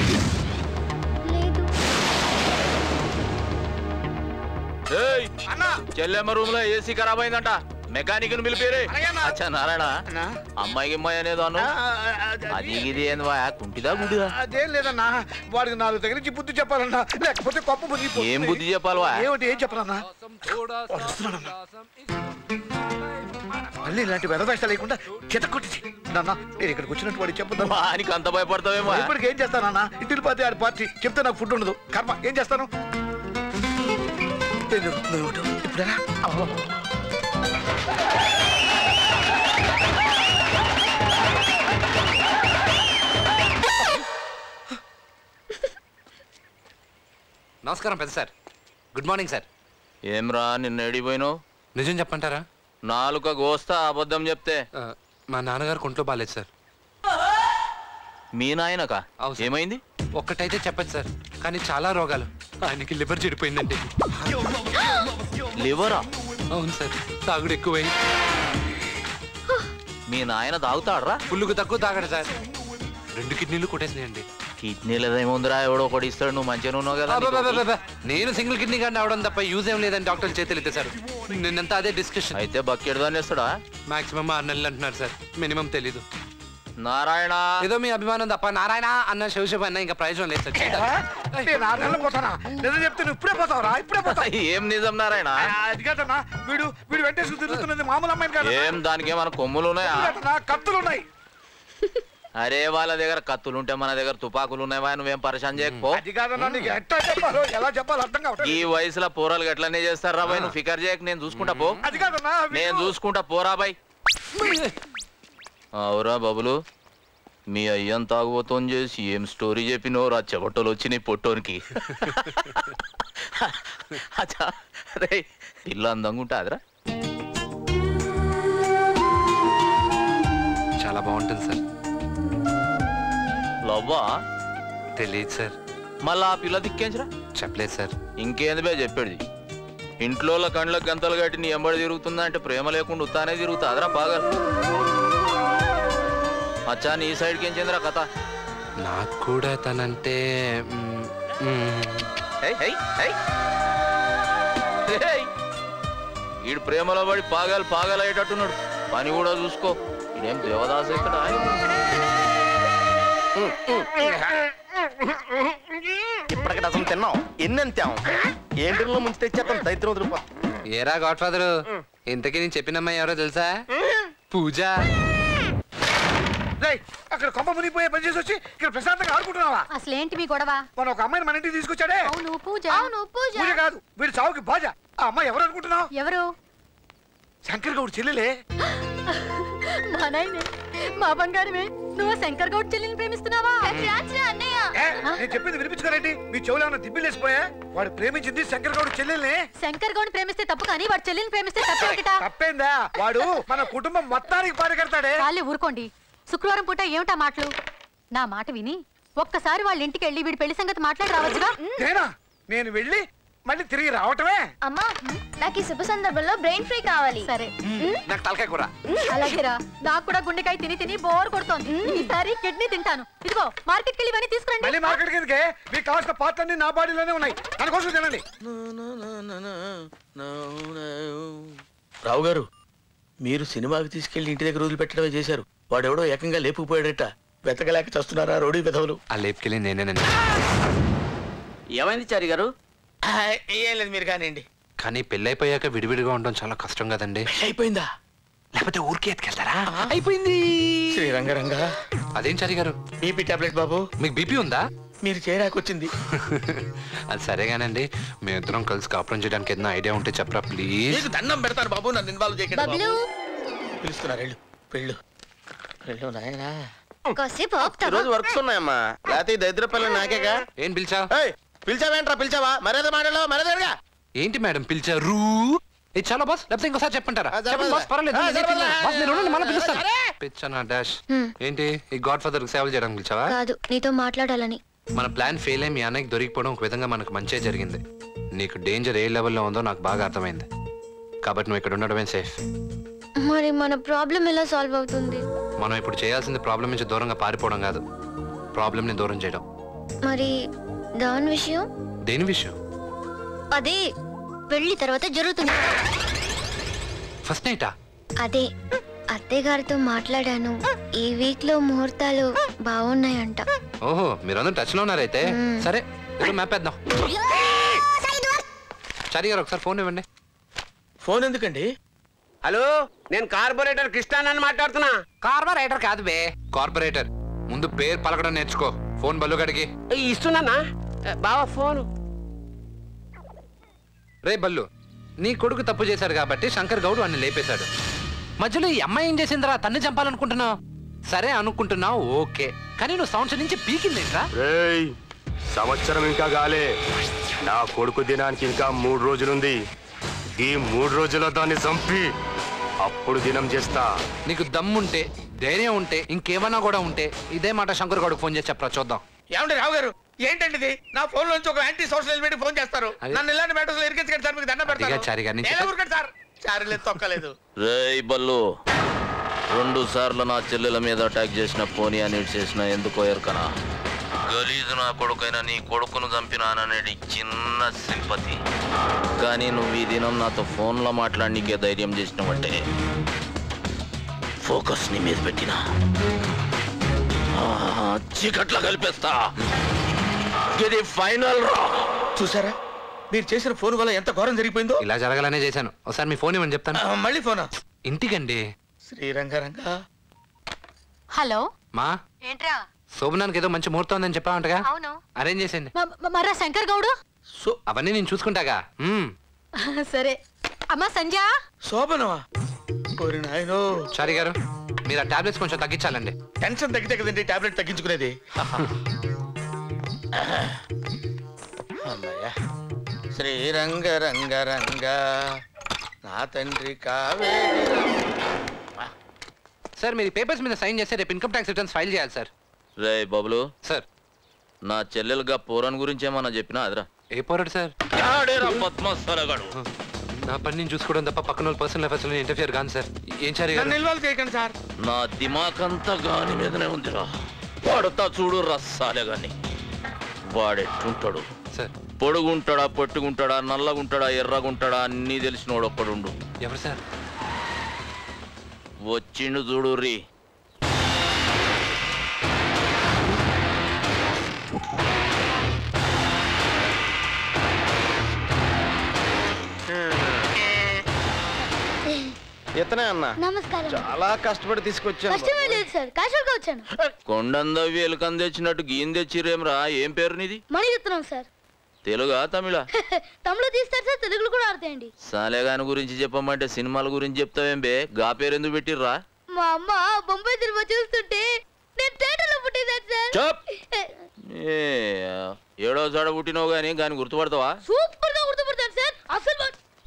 చెల్లెమ్మ రూమ్ లో ఏసీ ఖరాబ్ అయిందంట. మెకానిక్ ని పిలిపిరే. అచ్చా నారాయణ అమ్మాయికి అమ్మాయి అనేది అను. అది ఇది ఏంది కుంటిదా గుడిదా? అదేం లేదన్నా. వాడికి 4 తగిలించి బుద్ధి చెప్పాలన్నా, లేకపోతే కొప్ప బుద్ధి. ఏం బుద్ధి చెప్పాలి? ఏమిటి ఏం చెప్పాలన్నా? మళ్ళీ ఇలాంటి వెదవేషాలు లేకుండా చితకొట్టి నాన్న నేను ఇక్కడికి వచ్చినట్టు వాడికి చెప్పు. ఆయనకి అంత భయపడతావేమో. ఇప్పటికి ఏం చేస్తానన్నా? ఇంటికి పోతే ఆడి పార్టీ చెప్తే నాకు ఫుడ్ ఉండదు. కర్మ ఏం చేస్తాను? ఇప్పుడేనా? నమస్కారం పెద్ద సార్. Good morning sir. ఏమ్రా నిన్న ఏడిపోయినావు? నిజం చెప్పంటారా? నాలుక గోస్తా అబద్ధం చెప్తే. మా నాన్నగారు కొంట్లో బాలేదు సార్. మీ నాయనకా? ఏమైంది? ఒక్కటైతే చెప్పచ్చు సార్, కానీ చాలా రోగాలు. ఆయనకి లివర్ చెడిపోయిందండి. లివరా? అవును సార్. తాగుడు ఎక్కువై. మీ నాయన తాగుతాడరా? ఫుల్లుకు తక్కువ తాగడు సార్. 2 కిడ్నీలు కొట్టేసినాయండి. కిడ్నీలేదేముందిరా, ఎవడో ఒకటి ఇస్తాడు. నువ్వు మంచిగా ఉన్నావు కదా. నేను సింగిల్ కిడ్నీ గారిని అవడం తప్ప యూజ్ ఏం లేదని డాక్టర్లు చేతులు ఎత్తేసారు. నిన్నంతా అదే డిస్కషన్. అయితే బకెట్ దాన్ని ఇస్తాడా? మాక్సిమం 6 నెలలు అంటున్నారు సార్. మినిమం తెలీదు. నారాయణ ఏదో మీ అభిమానం తప్ప నారాయణ అన్న శివశివ అన్న ఇంకా ప్రయోజనం లేదు సార్. చెప్తే ఇప్పుడే పోతావురా? ఇప్పుడే పోతావు. ఏం నిజం నారాయణ? అది కాదన్నా, వీడు వెంటేసి తిరుగుతున్నది మామూలు అమ్మాయిని కాదు. ఏం దానికి ఏమైనా కొమ్ములు ఉన్నాయా? కత్తులు ఉన్నాయి. అరే వాళ్ళ దగ్గర కత్తులు ఉంటే మన దగ్గర తుపాకులు ఉన్నాయా? నువ్వేం పరిశాన్ చేయకపో. అది కాదన్నా, నీకు ఎట్లా చెప్పాలో ఎలా చెప్పాలో అర్థం కావట్లేదు. ఈ వయసులో పోరాలు ఎట్లనే చేస్తారు రా బాయ్. నువ్వు ఫికర్ చేయక, నేను చూసుకుంటా పో. అది కాదన్నా, నేను చూసుకుంటా పోరా బాయ్. అవురా బబులు, మీ అయ్యం తాగుబోతోని చేసి ఏం స్టోరీ చెప్పినో రా. చెవటోలు వచ్చినాయి పొట్టోనికి. అచ్చా రే ఇల్లు అందంగా ఉంటుందిరా. చాలా బాగుంటుంది సార్. లవ్వా? తెలియదు సార్. మళ్ళా ఆ పిల్ల దిక్కేంచరా? చెప్పలేదు సార్. ఇంకేంది బే చెప్పేది? ఇంట్లో కండ్లకు గంతలు కట్టి నీ ఎంబడి తిరుగుతుందా అంటే ప్రేమ లేకుండా ఉత్తానే తిరుగుతా అదరా బాగా. అచ్చా నీ సైడ్కి ఏం చెందిరా కథ? నాకు కూడా తనంటే ఈడు ప్రేమలో పడి పాగాలు అయ్యేటట్టున్నాడు. పని కూడా చూసుకో. ఇదేం దేవదాస్ ఇక్కడ. ఇప్పటికి అసలు తిన్నావు ఎన్నెంతాం? ఏంటిలో ముంచి తెచ్చేస్తాం దైత్రం వదిలిపో. ఏరా గాడ్ ఫాదరు, ఇంతకీ నేను చెప్పినమ్మాయి ఎవరో తెలుసా? పూజ. అక్కడ కొంప మునిగిపోయే పని చేసి వచ్చి ఇక్కడ ప్రశాంతంగా ఆడుకుంటున్నావా? అసలు ఏంటి మీ గొడవ? మన ఒక అమ్మాయిని మన ఇంటికి తీసుకొచ్చాడే. అవును పూజ. పూజ కాదు, వీడు చావుకి బాజ. ఆ అమ్మాయి ఎవరు అనుకుంటున్నావు? ఎవరు? శంకర్ గౌడ్ చెల్లెలే. మా నాయనే, మా బంగారమే. నువ్వు శంకర్ గౌడ్ చెల్లిని ప్రేమిస్తున్నావా? నేను చెప్పింది వినిపించుకోరేంటి? మీ చెవులు ఏమైనా దిబ్బిలేసిపోయా? వాడు ప్రేమించింది శంకర్ గౌడ్ చెల్లెల్ని. శంకర్ గౌడ్ ప్రేమిస్తే తప్పు, కానీ వాడు చెల్లిని ప్రేమిస్తే తప్పేమిటా? తప్పేందా? వాడు మన కుటుంబం మొత్తానికి పారికెడతాడే. వాళ్ళే ఊరుకోండి. శుక్రవారం పూట ఏమిటా మాటలు? నా మాట విని ఒక్కసారి వాళ్ళ ఇంటికి వెళ్ళి వీడి పెళ్లి సంగతి మాట్లాడి రావచ్చుగా. నేను వెళ్ళి మళ్ళీ తిరిగి రావటమే. అమ్మా నాకు ఈ శుభ సందర్భంలో బ్రెయిన్ ఫ్రీ కావాలి. సరే నాకు తలకాయ కూర. అలాగేరా, నాకు కూడా గుండెకాయ తిని తిని బోర్ కొడుతోంది. ఈసారి కిడ్నీ తింటాను. ఇదిగో మార్కెట్కి వెళ్ళి ఇవన్నీ తీసుకురండి. మళ్ళీ మార్కెట్ కిందకే. మీకు కావాల్సిన పార్ట్లన్నీ నా బాడీలోనే ఉన్నాయి. దానికోసం తినండి. రావు గారు, మీరు సినిమాకి తీసుకెళ్లి ఇంటి దగ్గర వదిలిపెట్టడమే చేశారు. వాడెవడో ఏకంగా లేపుకుపోయాడట. వెతకలేక చస్తున్నారా రోడ్డు పెదవులు? ఆ లేపుకెళ్ళి నేనేనండి. ఏమైంది చారి గారు? ఏం లేదు, మీరు కానివ్వండి. కానీ పెళ్ళైపోయాక విడివిడిగా ఉండడం చాలా కష్టం కదండి. అయిపోయిందా? లేకపోతే ఊరికే ఎత్తుకెళ్తారా? అయిపోయింది. శ్రీరంగరంగా. అదేం చారి గారు? బీపీ టాబ్లెట్ బాబు. మీకు బీపీ ఉందా? మీరు చేరాకొచ్చింది. అది సరేగానండి, మేమిద్దరం కలిసి కాపురం చేయడానికి ఏదైనా ఐడియా ఉంటే చెప్పరా ప్లీజ్. నీకు దండం పెడతాను బాబు, నన్ను ఇన్వాల్వ్ చేయకండి బాబు. పిలుస్తున్నారు వెళ్ళు వెళ్ళు వెళ్ళు నాయనా. రోజు వర్క్స్ ఉన్నాయమ్మా, లేకపోతే ఈ దరిద్రపల్లి నాకేగా. ఏం పిలిచా? పిలిచావేంట్రా? పిలిచావా? మర్యాద మాట్లాడలేవా? మర్యాదగా ఏంటి మేడం పిలిచారు? ఇది చాలా బాస్, లేకపోతే ఇంకోసారి చెప్పంటారా? చెప్పండి బాస్, పర్వాలేదు. పిచ్చనా డాష్. ఏంటి ఈ గాడ్ ఫాదర్ సేవలు చేయడానికి పిలిచావా? కాదు, నీతో మాట్లాడాలని. మన ప్లాన్ ఫెయిల్ అయ్యి మీ అన్నయ్యకి దొరికిపోవడం ఒక విధంగా మనకు మంచే జరిగింది. నీకు డేంజర్ ఏ లెవెల్లో ఉందో నాకు బాగా అర్థమైంది, కాబట్టి నువ్వు ఇక్కడ ఉండడమే సేఫ్. మరి మన ప్రాబ్లం ఎలా సాల్వ్ అవుతుంది? మనం ఇప్పుడు చేయాల్సింది ప్రాబ్లం నుంచి దూరంగా పారిపోవడం కాదు, ప్రాబ్లం ని దూరం చేయడం. మరి దాని విషయం? దేని విషయం? అదే పెళ్లి తర్వాత జరుగుతుంది. ఫస్ట్ నైటా? అదే అత్తయ్య గారితో మాట్లాడాను, ఈ వీక్ లో ముహూర్తాలు బాగున్నాయంట. ఓహో, మీరందరూ టచ్ లో ఉన్నారైతే. సరే మ్యాప్ వేద్దాం. చారి గారు ఒకసారి ఫోన్ ఇవ్వండి. ఫోన్ ఎందుకండి? హలో, నేను కార్పొరేటర్ కృష్ణానని మాట్లాడుతున్నా. కార్పొరేటర్ కాదు బే, కార్పొరేటర్. ముందు పేరు పలకడం నేర్చుకో. ఫోన్ బల్లు గడికి ఇస్తున్నానా బావా ఫోను. రే బల్లు, నీ కొడుకు తప్పు చేశాడు కాబట్టి శంకర్ గౌడ్ వాడిని లేపేశాడు. మధ్యలో ఈ అమ్మాయి ఏం చేసిందిరా? తన్ని చంపాలనుకుంటున్నావు. సరే అనుకుంటున్నావు, ఓకే, కానీ నువ్వు సంవత్సరం నుంచి పీకిందేంట్రా? సంవత్సరం ఇంకా గాలే, నా కొడుకు దినానికి ఇంకా 3 రోజులుంది. ఈ 3 రోజుల్లో దాన్ని చంపి అప్పుడు దినం చేస్తా. నీకు దమ్ముంటే, ధైర్యం ఉంటే, ఇంకేమన్నా కూడా ఉంటే ఇదే మాట శంకర్ గౌడ్కి ఫోన్ చేసి చెప్పరా చూద్దాం. ఏమండి రావు గారు, ఏంటండి ఇది? నా ఫోన్ నుంచి ఒక యాంటీ సోషల్ ఎలిమెంట్ ఫోన్ చేస్తారు. నన్ను ఇలాంటి మ్యాటర్స్ లో ఇరికించకండి సార్, మీకు దండం పెడతాను. సార్ చారీలేదు, తొక్కలేదు. రేయ్ బల్లు, 2 సార్లు నా చెల్లెల మీద అటాక్ చేసిన పోనీ అని చేసిన ఎందుకో ఎరకనా? గలీజు నా కొడుకైనా నీ కొడుకును చంపినాననేది చిన్న సింపతి, కానీ నువ్వు ఈ దినం నాతో ఫోన్లో మాట్లాడనీకే ధైర్యం చేసినావంటే ఫోకస్ నీ మీద పెట్టినా చీకట్లా కలిపేస్తా. ఇది ఫైనల్ రా. చూసారా మీరు చేసిన ఫోన్ వల్ల ఎంత ఘోరం జరిగిపోయిందో? ఇలా జరగాలనే చేశాను. ఒకసారి మీ ఫోన్ ఇవ్వని చెప్తాను. మళ్ళీ ఫోనా? ఇంటికండి. శ్రీరంగరంగ. హలో మా ఏంట్రా? శోభనానికి ఏదో మంచి ముహూర్తం ఉందని చెప్పావంటగా? అవును, అరేంజ్ చేసేయండి. మర్రా శంకర్ గౌడు? అవన్నీ నేను చూసుకుంటాగా. సరే అమ్మా సంజ. శోభనమా? చారి గారు, మీరు ఆ టాబ్లెట్స్ కొంచెం తగ్గించాలండి. టెన్షన్ తగ్గితే కదండి టాబ్లెట్ తగ్గించుకునేది. శ్రీరంగరంగరంగ నా తండ్రి కావేరి. సార్ మీరు పేపర్స్ మీద సైన్ చేస్తే రేపు ఇన్కమ్ ట్యాక్స్ రిటర్న్స్ ఫైల్ చేయాలి సార్. రే బబులు సార్, నా చెల్లెలుగా పోరన్ గురించి ఏమన్నా చెప్పినా అదిరా? ఏ పోరాడు సార్? నా పని నేను చూసుకోవడం తప్ప పక్కన వాళ్ళ పర్సనల్ అఫైర్స్ లో ఇంటర్ఫియర్ కాను సార్. ఏం చారి చేయకండి సార్. నా దిమాక్ అంతా గాని మీదనే ఉందిరా. వాడుతా చూడు రస్సాలే గాని. వాడెట్టుంటాడు సార్? పొడుగుంటాడా, పొట్టుగుంటాడా, నల్లగుంటాడా, ఎర్రగుంటాడా అన్నీ తెలిసినోడు ఒక్కడుండు. ఎవరు సార్? వచ్చిండు చూడు రీ. ఇతనే అన్నా. నమస్కారం. చాలా కష్టపడి తీసుకొచ్చాను. కష్టమే లేదు సార్, క్యాషువల్గా వచ్చాను. కొండందవి ఎలుకని తెచ్చినట్టు గీన్ తెచ్చిరేమ్రా. ఏం పేరు నీది? మణిరత్నం సార్. తెలుగా తమిళ? తమిళ తీస్తారు సార్, తెలుగులో కూడా ఆడతాయండి. సాలేగాని గురించి చెప్పమంటే సినిమాల గురించి చెప్తావేం బే? గా పేరు ఎందుకు పెట్టిర్రా? మా అమ్మ బొంబాయి సినిమా చూస్తుంటే నేను థియేటర్లో పుట్టిందాను సార్. చెప్. ఏడో చాడ పుట్టినావు గానీ గాని గుర్తుపడతావా? సూపర్ గా గుర్తుపడతాను సార్. అసలు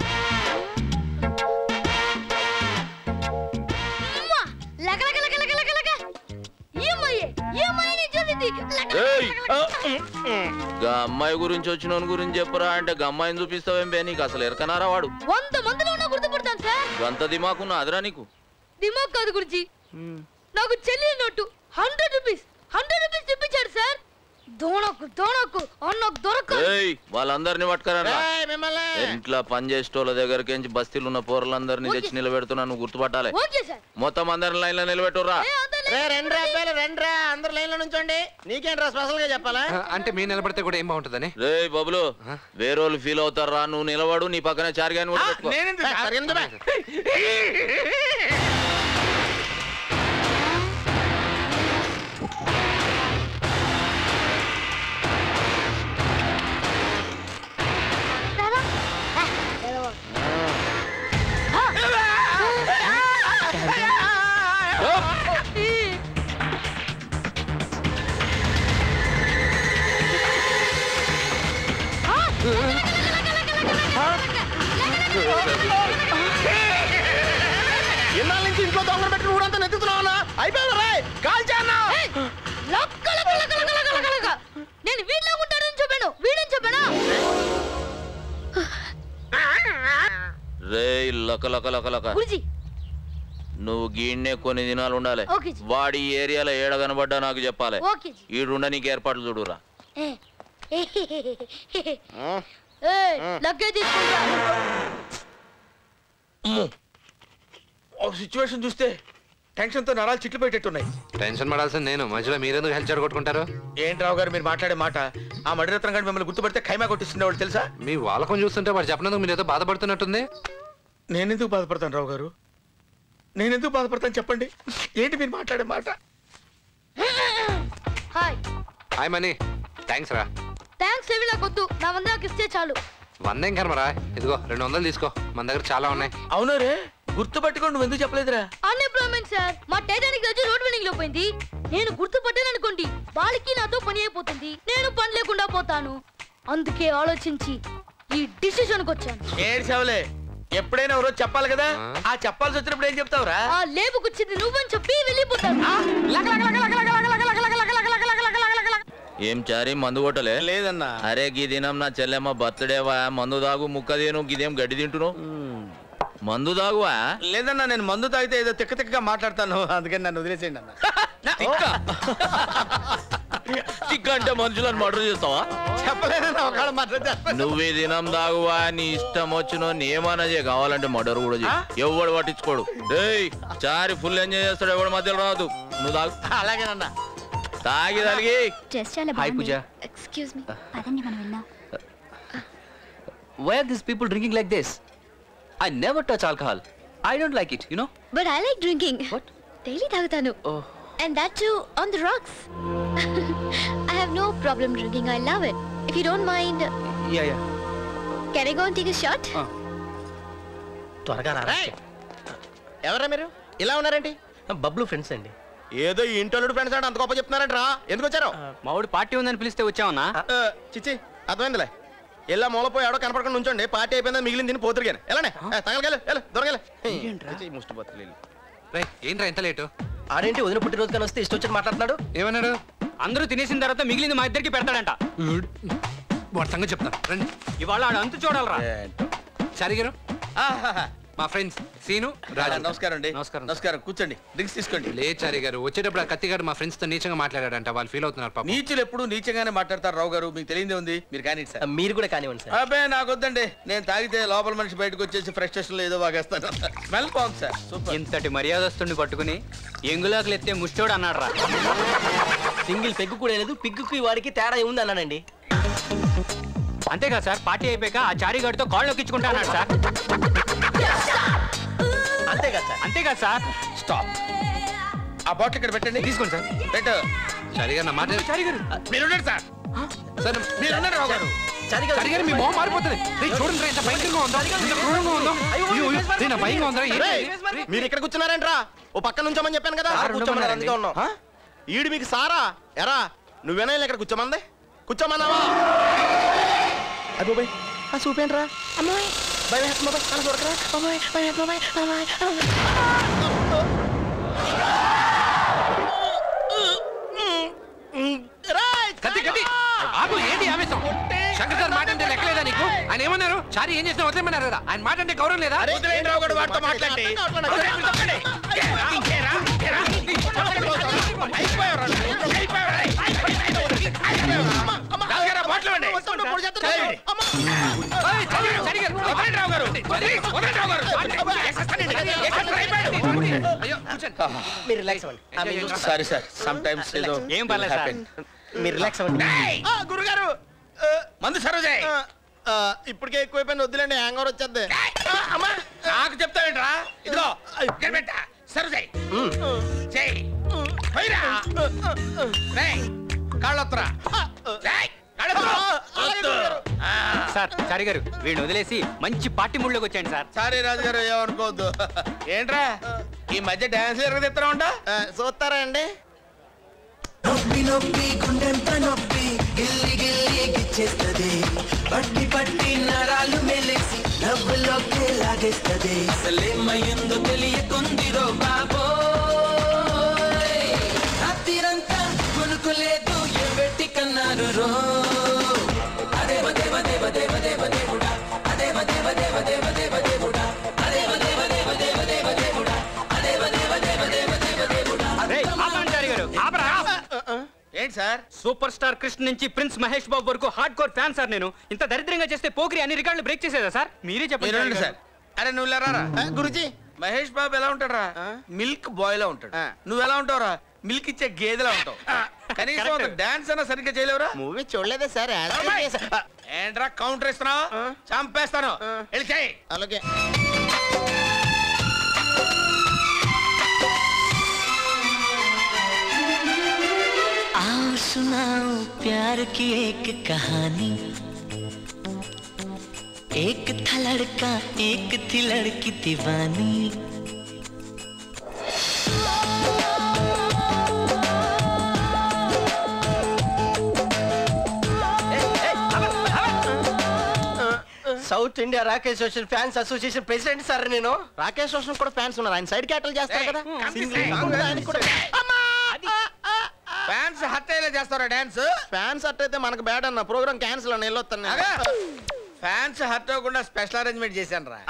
గా అమ్మాయి గురించి వచ్చిన గురించి చెప్పరా అంటే గా అమ్మాయిని చూపిస్తావేం బే? నీకు అసలు ఎరకనారా వాడు? 100 మందిలో ఉన్నా గుర్తుపడతాను సార్. అంత దిమాకున్నా అదరా నీకు? దిమాక్ కాదు గురించి, నాకు చెల్లి నోటు 100 రూపీస్ చూపించాడు సార్. దోణకు అన్నకు దొరక. వాళ్ళందరినీ పట్టుకరా. ఇంట్లో పని చేసేటోళ్ళ దగ్గరికి బస్తీలు ఉన్న పోరలందరినీ తెచ్చి నిలబెడుతున్నా. నువ్వు గుర్తుపట్టాలి. మొత్తం అందరిని లైన్ లో నిలబెట్టురా. రండ్రా అందరు లైన్ లో నుంచోండి. నీకేంట్రా స్పెషల్ గా చెప్పాలా? అంటే మీరు నిలబడితే కూడా ఏం బాగుంటుందని. రే బబులు, వేరేవాళ్ళు ఫీల్ అవుతారా? నువ్వు నిలబడు, నీ పక్కనే చారిగాని కూడా పెట్టుకో. ఎన్నాళ్ళ నుంచి ఇంట్లో దొంగలు పెట్టి ఊరంతా నెత్తుతున్నావన్నా? అయిపోయావు రే, కాల్చానా? నేను వీడిలో ఉంటానని చెప్పాను, వీడని చెప్పానా? రే లక లక లక లక నువ్వు గీడ్నే కొన్ని దినాలు ఉండాలి. వాడి ఈ ఏరియాలో ఏడ కనబడ్డా నాకు చెప్పాలి. ఈడుండ నీకు ఏర్పాట్లు చూడురా. సిచ్యువేషన్ చూస్తే టెన్షన్ తో నరాలు చిట్లు పెట్టేట్టున్నాయి. టెన్షన్ పడాల్సింది నేను, మధ్యలో మీరెందుకు హెల్ప్ చెడగొట్టుకుంటారు? ఏంటి రావు గారు మీరు మాట్లాడే మాట? ఆ మడిరత్నం గారు మిమ్మల్ని గుర్తుపడితే ఖైమా కొట్టిస్తుండేవాడు తెలుసా? మీ వాళ్ళకం చూస్తుంటే వాడు చెప్పినందుకు మీరు ఏదో బాధపడుతున్నట్టుంది. నేనెందుకు బాధపడతాను రావు గారు? నేనెందుకు బాధపడతాను చెప్పండి? ఏంటి మీరు మాట్లాడే మాట? హాయ్ మనీ, థ్యాంక్స్ రా. థ్యాంక్స్ ఏవి నాకు వద్దు, నా వంద నాకు ఇస్తే చాలు. 100 ఏం కర్మరా, ఇదిగో 200 తీసుకో, మన దగ్గర చాలా ఉన్నాయి. అవునా రే, గుర్తుపట్టుకోండి, నువ్వు ఎందుకు చెప్పలేదురా? అన్ఎంప్లాయ్మెంట్ సార్, మా టైటానిక్ వచ్చి రోడ్ వినింగ్ లో పోయింది. నేను గుర్తుపట్టాను అనుకోండి, వాళ్ళకి నాతో పని అయిపోతుంది, నేను పని లేకుండా పోతాను. అందుకే ఆలోచించి ఈ డిసిషన్ కి వచ్చాను. ఏడ్చావులే, ఎప్పుడైనా ఎవరో చెప్పాలి కదా, ఆ చెప్పాల్సి వచ్చినప్పుడు ఏం చెప్తావురా? ఆ లేబుకొచ్చింది నువ్వని చెప్పి వెళ్ళిపోతాను. ఏం చారి మందు కొట్టలే? లేదన్నా. అరే గీ దినం నా చెల్లెమ్మ బర్త్డేవా, మందు దాగు ముక్క తిను, గిదేం గడ్డి తింటున్నావు? మందు దాగువా? లేదన్నా, నేను మందు తాగితే ఏదో తిక్క తిక్కగా మాట్లాడతాను, అందుకని నన్ను వదిలేసేయండి అన్న. అంటే మనుషులను మర్డర్ చేస్తావా? చెప్పలేదన్నా, ఒకవేళ మర్డర్ చేస్తా. నువ్వు ఈ దినం దాగువా, నీ ఇష్టం వచ్చిన ఏమన్నా చేయ, కావాలంటే మర్డర్ కూడా చేయి, ఎవడు పట్టించుకోడు. రేయ్ చారి ఫుల్ ఎంజాయ్ చేస్తాడు, ఎవడు మధ్యలో రాదు. నువ్వు తాగు. అలాగేనన్నా. తాగి తలిగి. హాయ్ పూజ. ఎక్స్క్యూజ్ మీ, పదండి మనం వెళ్దాం. Why are these people drinking like this? I never touch alcohol. I don't like it, you know? But I like drinking. What? Daily తాగుతాను. Oh. And that too on the rocks. I have no problem drinking. I love it. If you don't mind. Yeah. Can I go and take a shot? త్వరగా రా. ఎవరా మీరు ఇలా ఉన్నారేంటి? Bablu friends అండి. ఏదో ఈ ఇంటోళ్ళుడు friends అంటే అంత గొప్ప చెప్తున్నారంటరా? ఎందుకు వచ్చారు? మా ఊడి పార్టీ ఉందని పిలిస్తే వచ్చావన్నా? చిచ్చి అర్థమైందిలే. ఇలా మూలపోయి ఆడో కనపడకుండా ఉంచండి, పార్టీ అయిపోయిందా మిగిలిన తిని పోతురుగానే. ఎలానే తగలగలు దొరగలే ముష్టిపోతులు. ఏంట్రా ఎంత లేటు? ఆడేంటి వదిన పుట్టినరోజు కానీ వస్తే ఇష్టం వచ్చి మాట్లాడుతున్నాడు. ఏమన్నాడు? అందరూ తినేసిన తర్వాత మిగిలింది మా ఇద్దరికి పెడతాడంట. వాడు సంగతి చెప్తాను రండి. ఇవాళ ఆడు అంతు చూడాలరా. చారి గారు మా ఫ్రెండ్స్ సీను రాజు. నమస్కారం అండి. నమస్కారం, కూర్చోండి, డ్రింక్స్ తీసుకోండి. లే చారి గారు, వచ్చేటప్పుడు ఆ కత్తిగాడు మా ఫ్రెండ్స్ తో నీచంగా మాట్లాడాడంట, వాళ్ళు ఫీల్ అవుతున్నారు పాపం. నీచులు ఎప్పుడు నీచంగానే మాట్లాడతారు రావు గారు, మీకు తెలియదే ఉంది. మీరు కానీ సార్. మీరు కూడా కానివ్వండి సార్. అబ్బాయి నాకు వద్దండి, నేను తాగితే లోపల మనిషి బయటకు వచ్చేసి ఫ్రస్ట్రేషన్ లో ఏదో వాగేస్తాను. స్మెల్ బాగుంది సార్, సూపర్. ఇంతటి మర్యాదస్తుని పట్టుకుని ఎంగులాకులు ఎత్తే ముష్టోడు అన్నాడు రా. సింగిల్ పెగ్గు కూడా లేదు, పిగ్గుకి వాడికి తేడా ఉంది అన్నానండి. అంతేకాదు సార్, పార్టీ అయిపోయాక ఆ చారీగాడితో కాళ్ళు నొక్కించుకుంటా అన్నాడు సార్. అంతేకాదు సార్. స్టాప్. ఆ బాటిల్ ఇక్కడ పెట్టండి, తీసుకోండి సార్. పెట్టు. చారి గారు నా మాట. చారి గారు మీరున్నారు సార్. సార్ మీరున్నారు రావు గారు. చారి గారు మీ మొహం మారిపోతుంది. చూడండి ఎంత భయంకరంగా ఉందో, ఎంత క్రూరంగా ఉందో. నా భయంగా ఉందా? మీరు ఇక్కడ కూర్చున్నారేంట్రా? ఓ పక్క నుంచోమని చెప్పాను కదా. ఈడు మీకు సారా ఎరా? నువ్వేనా ఇక్కడ కూర్చోమంది? కూర్చోమన్నావా? అబ్బోయ్ ఆ చూపేంట్రా? అమ్మాయి భయ బాబాయ్ అలా చూడకరా. అమ్మాయి భయ బాబాయ్ ఏంటి ఆవేశం? శంకర్ సార్ మాట అంటే లెక్కలేదా నీకు? ఆయన ఏమన్నారు? చారి ఏం చేసినా వదిలేమన్నారు కదా, ఆయన మాట అంటే గౌరవం లేదా? సారీ సార్, సమ్ టైమ్స్ ఏం పర్లేదు సార్, మీరు రిలాక్స్ అవ్వండి. గురుగారు మందు సర్వ్ చేయి. ఇప్పటికే ఎక్కువైపోయింది, వద్దులేండి, హ్యాంగ్ ఓవర్ వచ్చేద్ది. నాకు చెప్తావేంట్రా? ఇదిగో పెట్ట సర్వ్ చేయి. చేయి కాళ్ళొత్తరా. సార్ చారి గారు వీడిని వదిలేసి మంచి పార్టీ మూడ్లోకి వచ్చాయండి సార్. సారీ రాజు గారు, ఏమనుకోవద్దు. ఏంట్రా ఈ మధ్య డాన్స్ ఎరగదెత్తరా ఉంటా? చూస్తారా అండి? నొప్పి నొప్పి గుండెంత నొప్పి గిల్లి గిల్లి గిచ్చేస్తది పట్టి పట్టి నరాలు మెలేసి నవ్వులోకి లాగేస్తది అసలేమయ్యిందో తెలియకుందిరో బాబోయ్ రాత్రిరంతా కొనుకోలేదు ఏ పెట్టి కన్నారు రో అదేవ దేవ దేవ దేవ దేవ దేవుడా అదేవ దేవ దేవ దేవ దేవ దేవుడా అదేవ దేవ దేవ దేవ దేవ దేవుడా అదేవ దేవ దేవ దేవ దేవ దేవుడా. ఏంటి సార్? సూపర్ స్టార్ కృష్ణ నుంచి ప్రిన్స్ మహేష్ బాబు వరకు హార్డ్ కోర్ ఫ్యాన్ సార్ నేను. ఇంత దరిద్రంగా చేస్తే పోకిరి అన్ని రికార్డులు బ్రేక్ చేసేదా సార్? మీరే చెప్పండి సార్. అరే నువ్వు లేరా గురుజీ. మహేష్ బాబు ఎలా ఉంటాడా? మిల్క్ బాయ్ లా ఉంటాడు. నువ్వు ఎలా ఉంటావురా? మిల్క్ ఇచ్చే గేదెలా ఉంటావు. కనీసం డాన్స్ అన్నా సరిగ్గా చేయలేవురా? మూవీ చూడలేదే సార్. ఏంట్రా కౌంటర్ ఇస్తున్నావు? చంపేస్తాను. వెళ్ళి చేయి. అలాగే. आओ सुनाओ प्यार की एक कहानी एक था लड़का एक थी लड़की दीवानी south India Rakesh Roshan fans association president sir నేను. రాకేష్ రోషన్ కూడా ఫ్యాన్స్ ఉన్నారు. ఆయన సైడ్ క్యాటల్ చేస్తారు కదా. ఫ్యాన్స్ హట్ అయ్యేలా చేస్తారా డాన్స్? ఫ్యాన్స్ హట్ అయితే మనకు బ్యాడ్ అన్న. ప్రోగ్రామ్ క్యాన్సిల్ అన్న. వెళ్ళొస్తాను. ఫ్యాన్స్ హట్ అవ్వకుండా స్పెషల్ అరేంజ్మెంట్ చేశాను రా.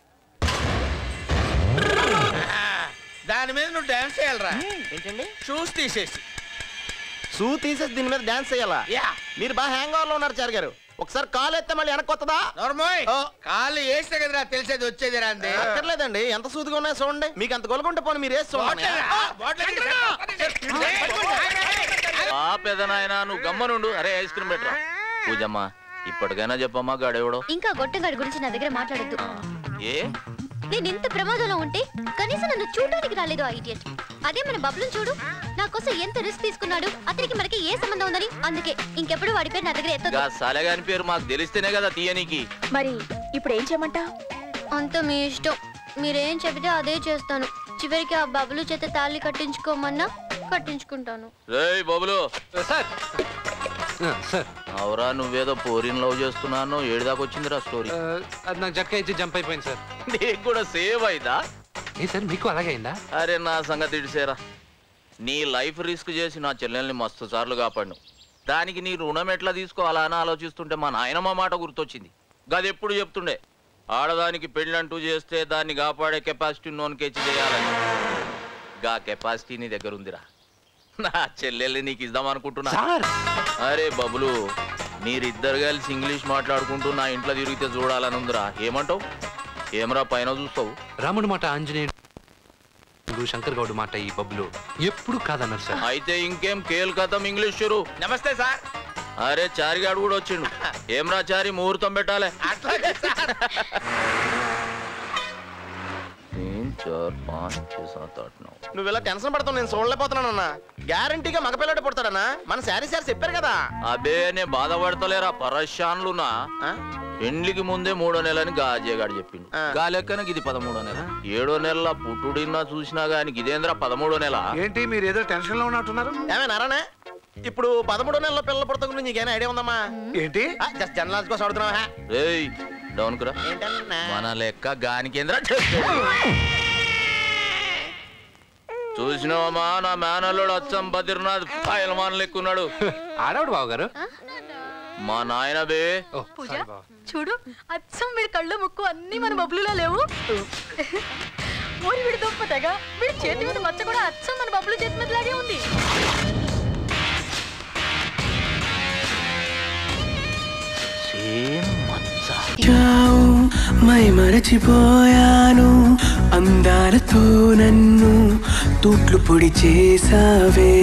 దాని మీద నువ్వు డాన్స్ చేయాలరా. ఏంటండి? షూస్ తీసేసి. షూ తీసేసి దీని మీద డాన్స్ చేయాలా? మీరు బాగా హ్యాంగ్ ఓవర్ లో ఉన్నారు చార్ గారు. ఒకసారి కాలు ఎత్తే మళ్ళీ వెనక్కి వస్తుందా? కాళ్ళు వేస్తే కదరా తెలిసేది వచ్చేది రాంది. అక్కర్లేదండి. ఎంత సూదిగా ఉన్నాయో చూడండి. మీకు అంత గొలగుంటే పోనీ మీరు వేసి చూడండి. పెదనాయన నువ్వు గమ్మనుండు. అరే ఐస్ క్రీమ్ పెట్టరా. పూజమ్మ ఇప్పటికైనా చెప్పమ్మా గాడెవడో. ఇంకా గొట్టగాడి గురించి నా దగ్గర మాట్లాడద్దు. ఏ నేను ఇంత ప్రమాదంలో ఉంటే కనీసం నన్ను చూడడానికి రాలేదు ఆ ఇడియట్. అదే మన బబ్లు చూడు, నా కోసం ఎంత రిస్క్ తీసుకున్నాడు. అతనికి మనకి ఏ సంబంధం ఉందని. అందుకే ఇంకెప్పుడు వాడి పేరు నా దగ్గర ఎత్తదు. సాలెగాని పేరు మాకు తెలిస్తేనే కదా తీయనికి. మరి ఇప్పుడు ఏం చేయమంటా? అంత మీ ఇష్టం. మీరేం చెబితే అదే చేస్తాను. చివరికి ఆ బబులు చేత తాళి కట్టించుకోమన్నా కట్టించుకుంటాను. రేయ్ బబులు. సార్ అవరా నువ్వేదో పోరిని లవ్ చేస్తున్నాను. ఏడుదాకా వచ్చిందిరా స్టోరీ. అది నాకు జట్కా ఇచ్చి జంప్ అయిపోయింది సార్. నీకు కూడా సేవ్ అయిందా? ఏ సార్ మీకు అలాగే అయిందా? అరే నా సంగతి ఇడిసేరా. నీ లైఫ్ రిస్క్ చేసి నా చెల్లెల్ని మస్తు సార్లు కాపాడు. దానికి నీ రుణం ఎట్లా తీసుకోవాలా అని ఆలోచిస్తుంటే మా నాయనమ్మ మాట గుర్తొచ్చింది. గది ఎప్పుడు చెప్తుండే ఆడదానికి పెళ్ళంటూ చేస్తే దాన్ని కాపాడే కెపాసిటీ నోన్కెచ్చి చేయాలని. గా కెపాసిటీ నీ దగ్గర ఉందిరా. నా చెల్లెల్ని నీకు ఇద్దాం అనుకుంటున్నా. అరే బబులు మీరిద్దరు కలిసి ఇంగ్లీష్ మాట్లాడుకుంటూ నా ఇంట్లో తిరిగితే చూడాలని ఉందిరా. ఏమంటావు? ఏమరా పైన చూస్తావు? రాముడు మాట ఆంజనేయుడు, శంకర్ గౌడ్ మాట ఈ బబ్బులు ఎప్పుడు కాదన్నారు సార్. అయితే ఇంకేం కేల్ కథం ఇంగ్లీష్ షురు. నమస్తే సార్. అరే చారిగాడు కూడా వచ్చిండు. ఏమరా చారి ముహూర్తం పెట్టాలి. 3 4 5 6 7 8 9. నువ్వు ఇలా టెన్షన్ పడతావు. నేను చూడలేకపోతున్నానన్నా. గ్యారంటీగా మగపిల్లడు పుడతాడన్నా. మన శారీ చెప్పారు కదా. అబే నే బాధపడతలేరా. పరశాన్లునా పెండ్లికి ముందే 3వ నెలని గాజేగాడు చెప్పిండు. గా లెక్కనకి ఇది 13వ నెల. 7వ నెల పుట్టుడిన్నా చూసినా గాని ఇదేంద్ర 13వ నెల. ఏంటి మీరు ఏదో టెన్షన్ లో ఉన్నట్టున్నారు? ఏమేనారానే ఇప్పుడు 13వ నెలలో పిల్లల పుడత గురించి నీకేనా ఐడియా ఉందమ్మా? ఏంటి? జస్ట్ జర్నలాజ్ కోసం అడుగుతున్నావా? రేయ్ డౌన్ కురా. మన లెక్క గానికేంద్ర చూసినావమ్మా నా మేనల్లుడు అచ్చం బద్రీనాథ్ పైల్వాన్ లెక్కున్నాడు. ఆడవాడు బావ గారు. మా నాయన బే. పూజ చూడు అచ్చం వీడి కళ్ళు ముక్కు అన్ని మన బబ్లులా లేవు. ఓరి వీడి దొప్పతగా వీడి చేతి మీద మచ్చ కూడా అచ్చం మన బబ్లు చేతి మీద లాగే ఉంది. మై మరచిపోయాను అందాలతో నన్ను తూట్లు పొడి చేసావే.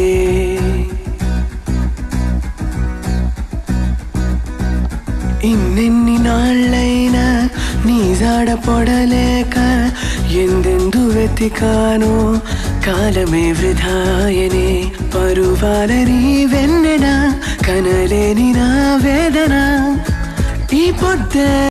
ఇన్నెన్ని నాళ్ళైనా నీ జాడ పొడలేక ఎందెందు వెతికానో కాలమే వృధాయనే. పరువాలని వెన్నెన కనలేని నా వేదన ఈ పొద్దే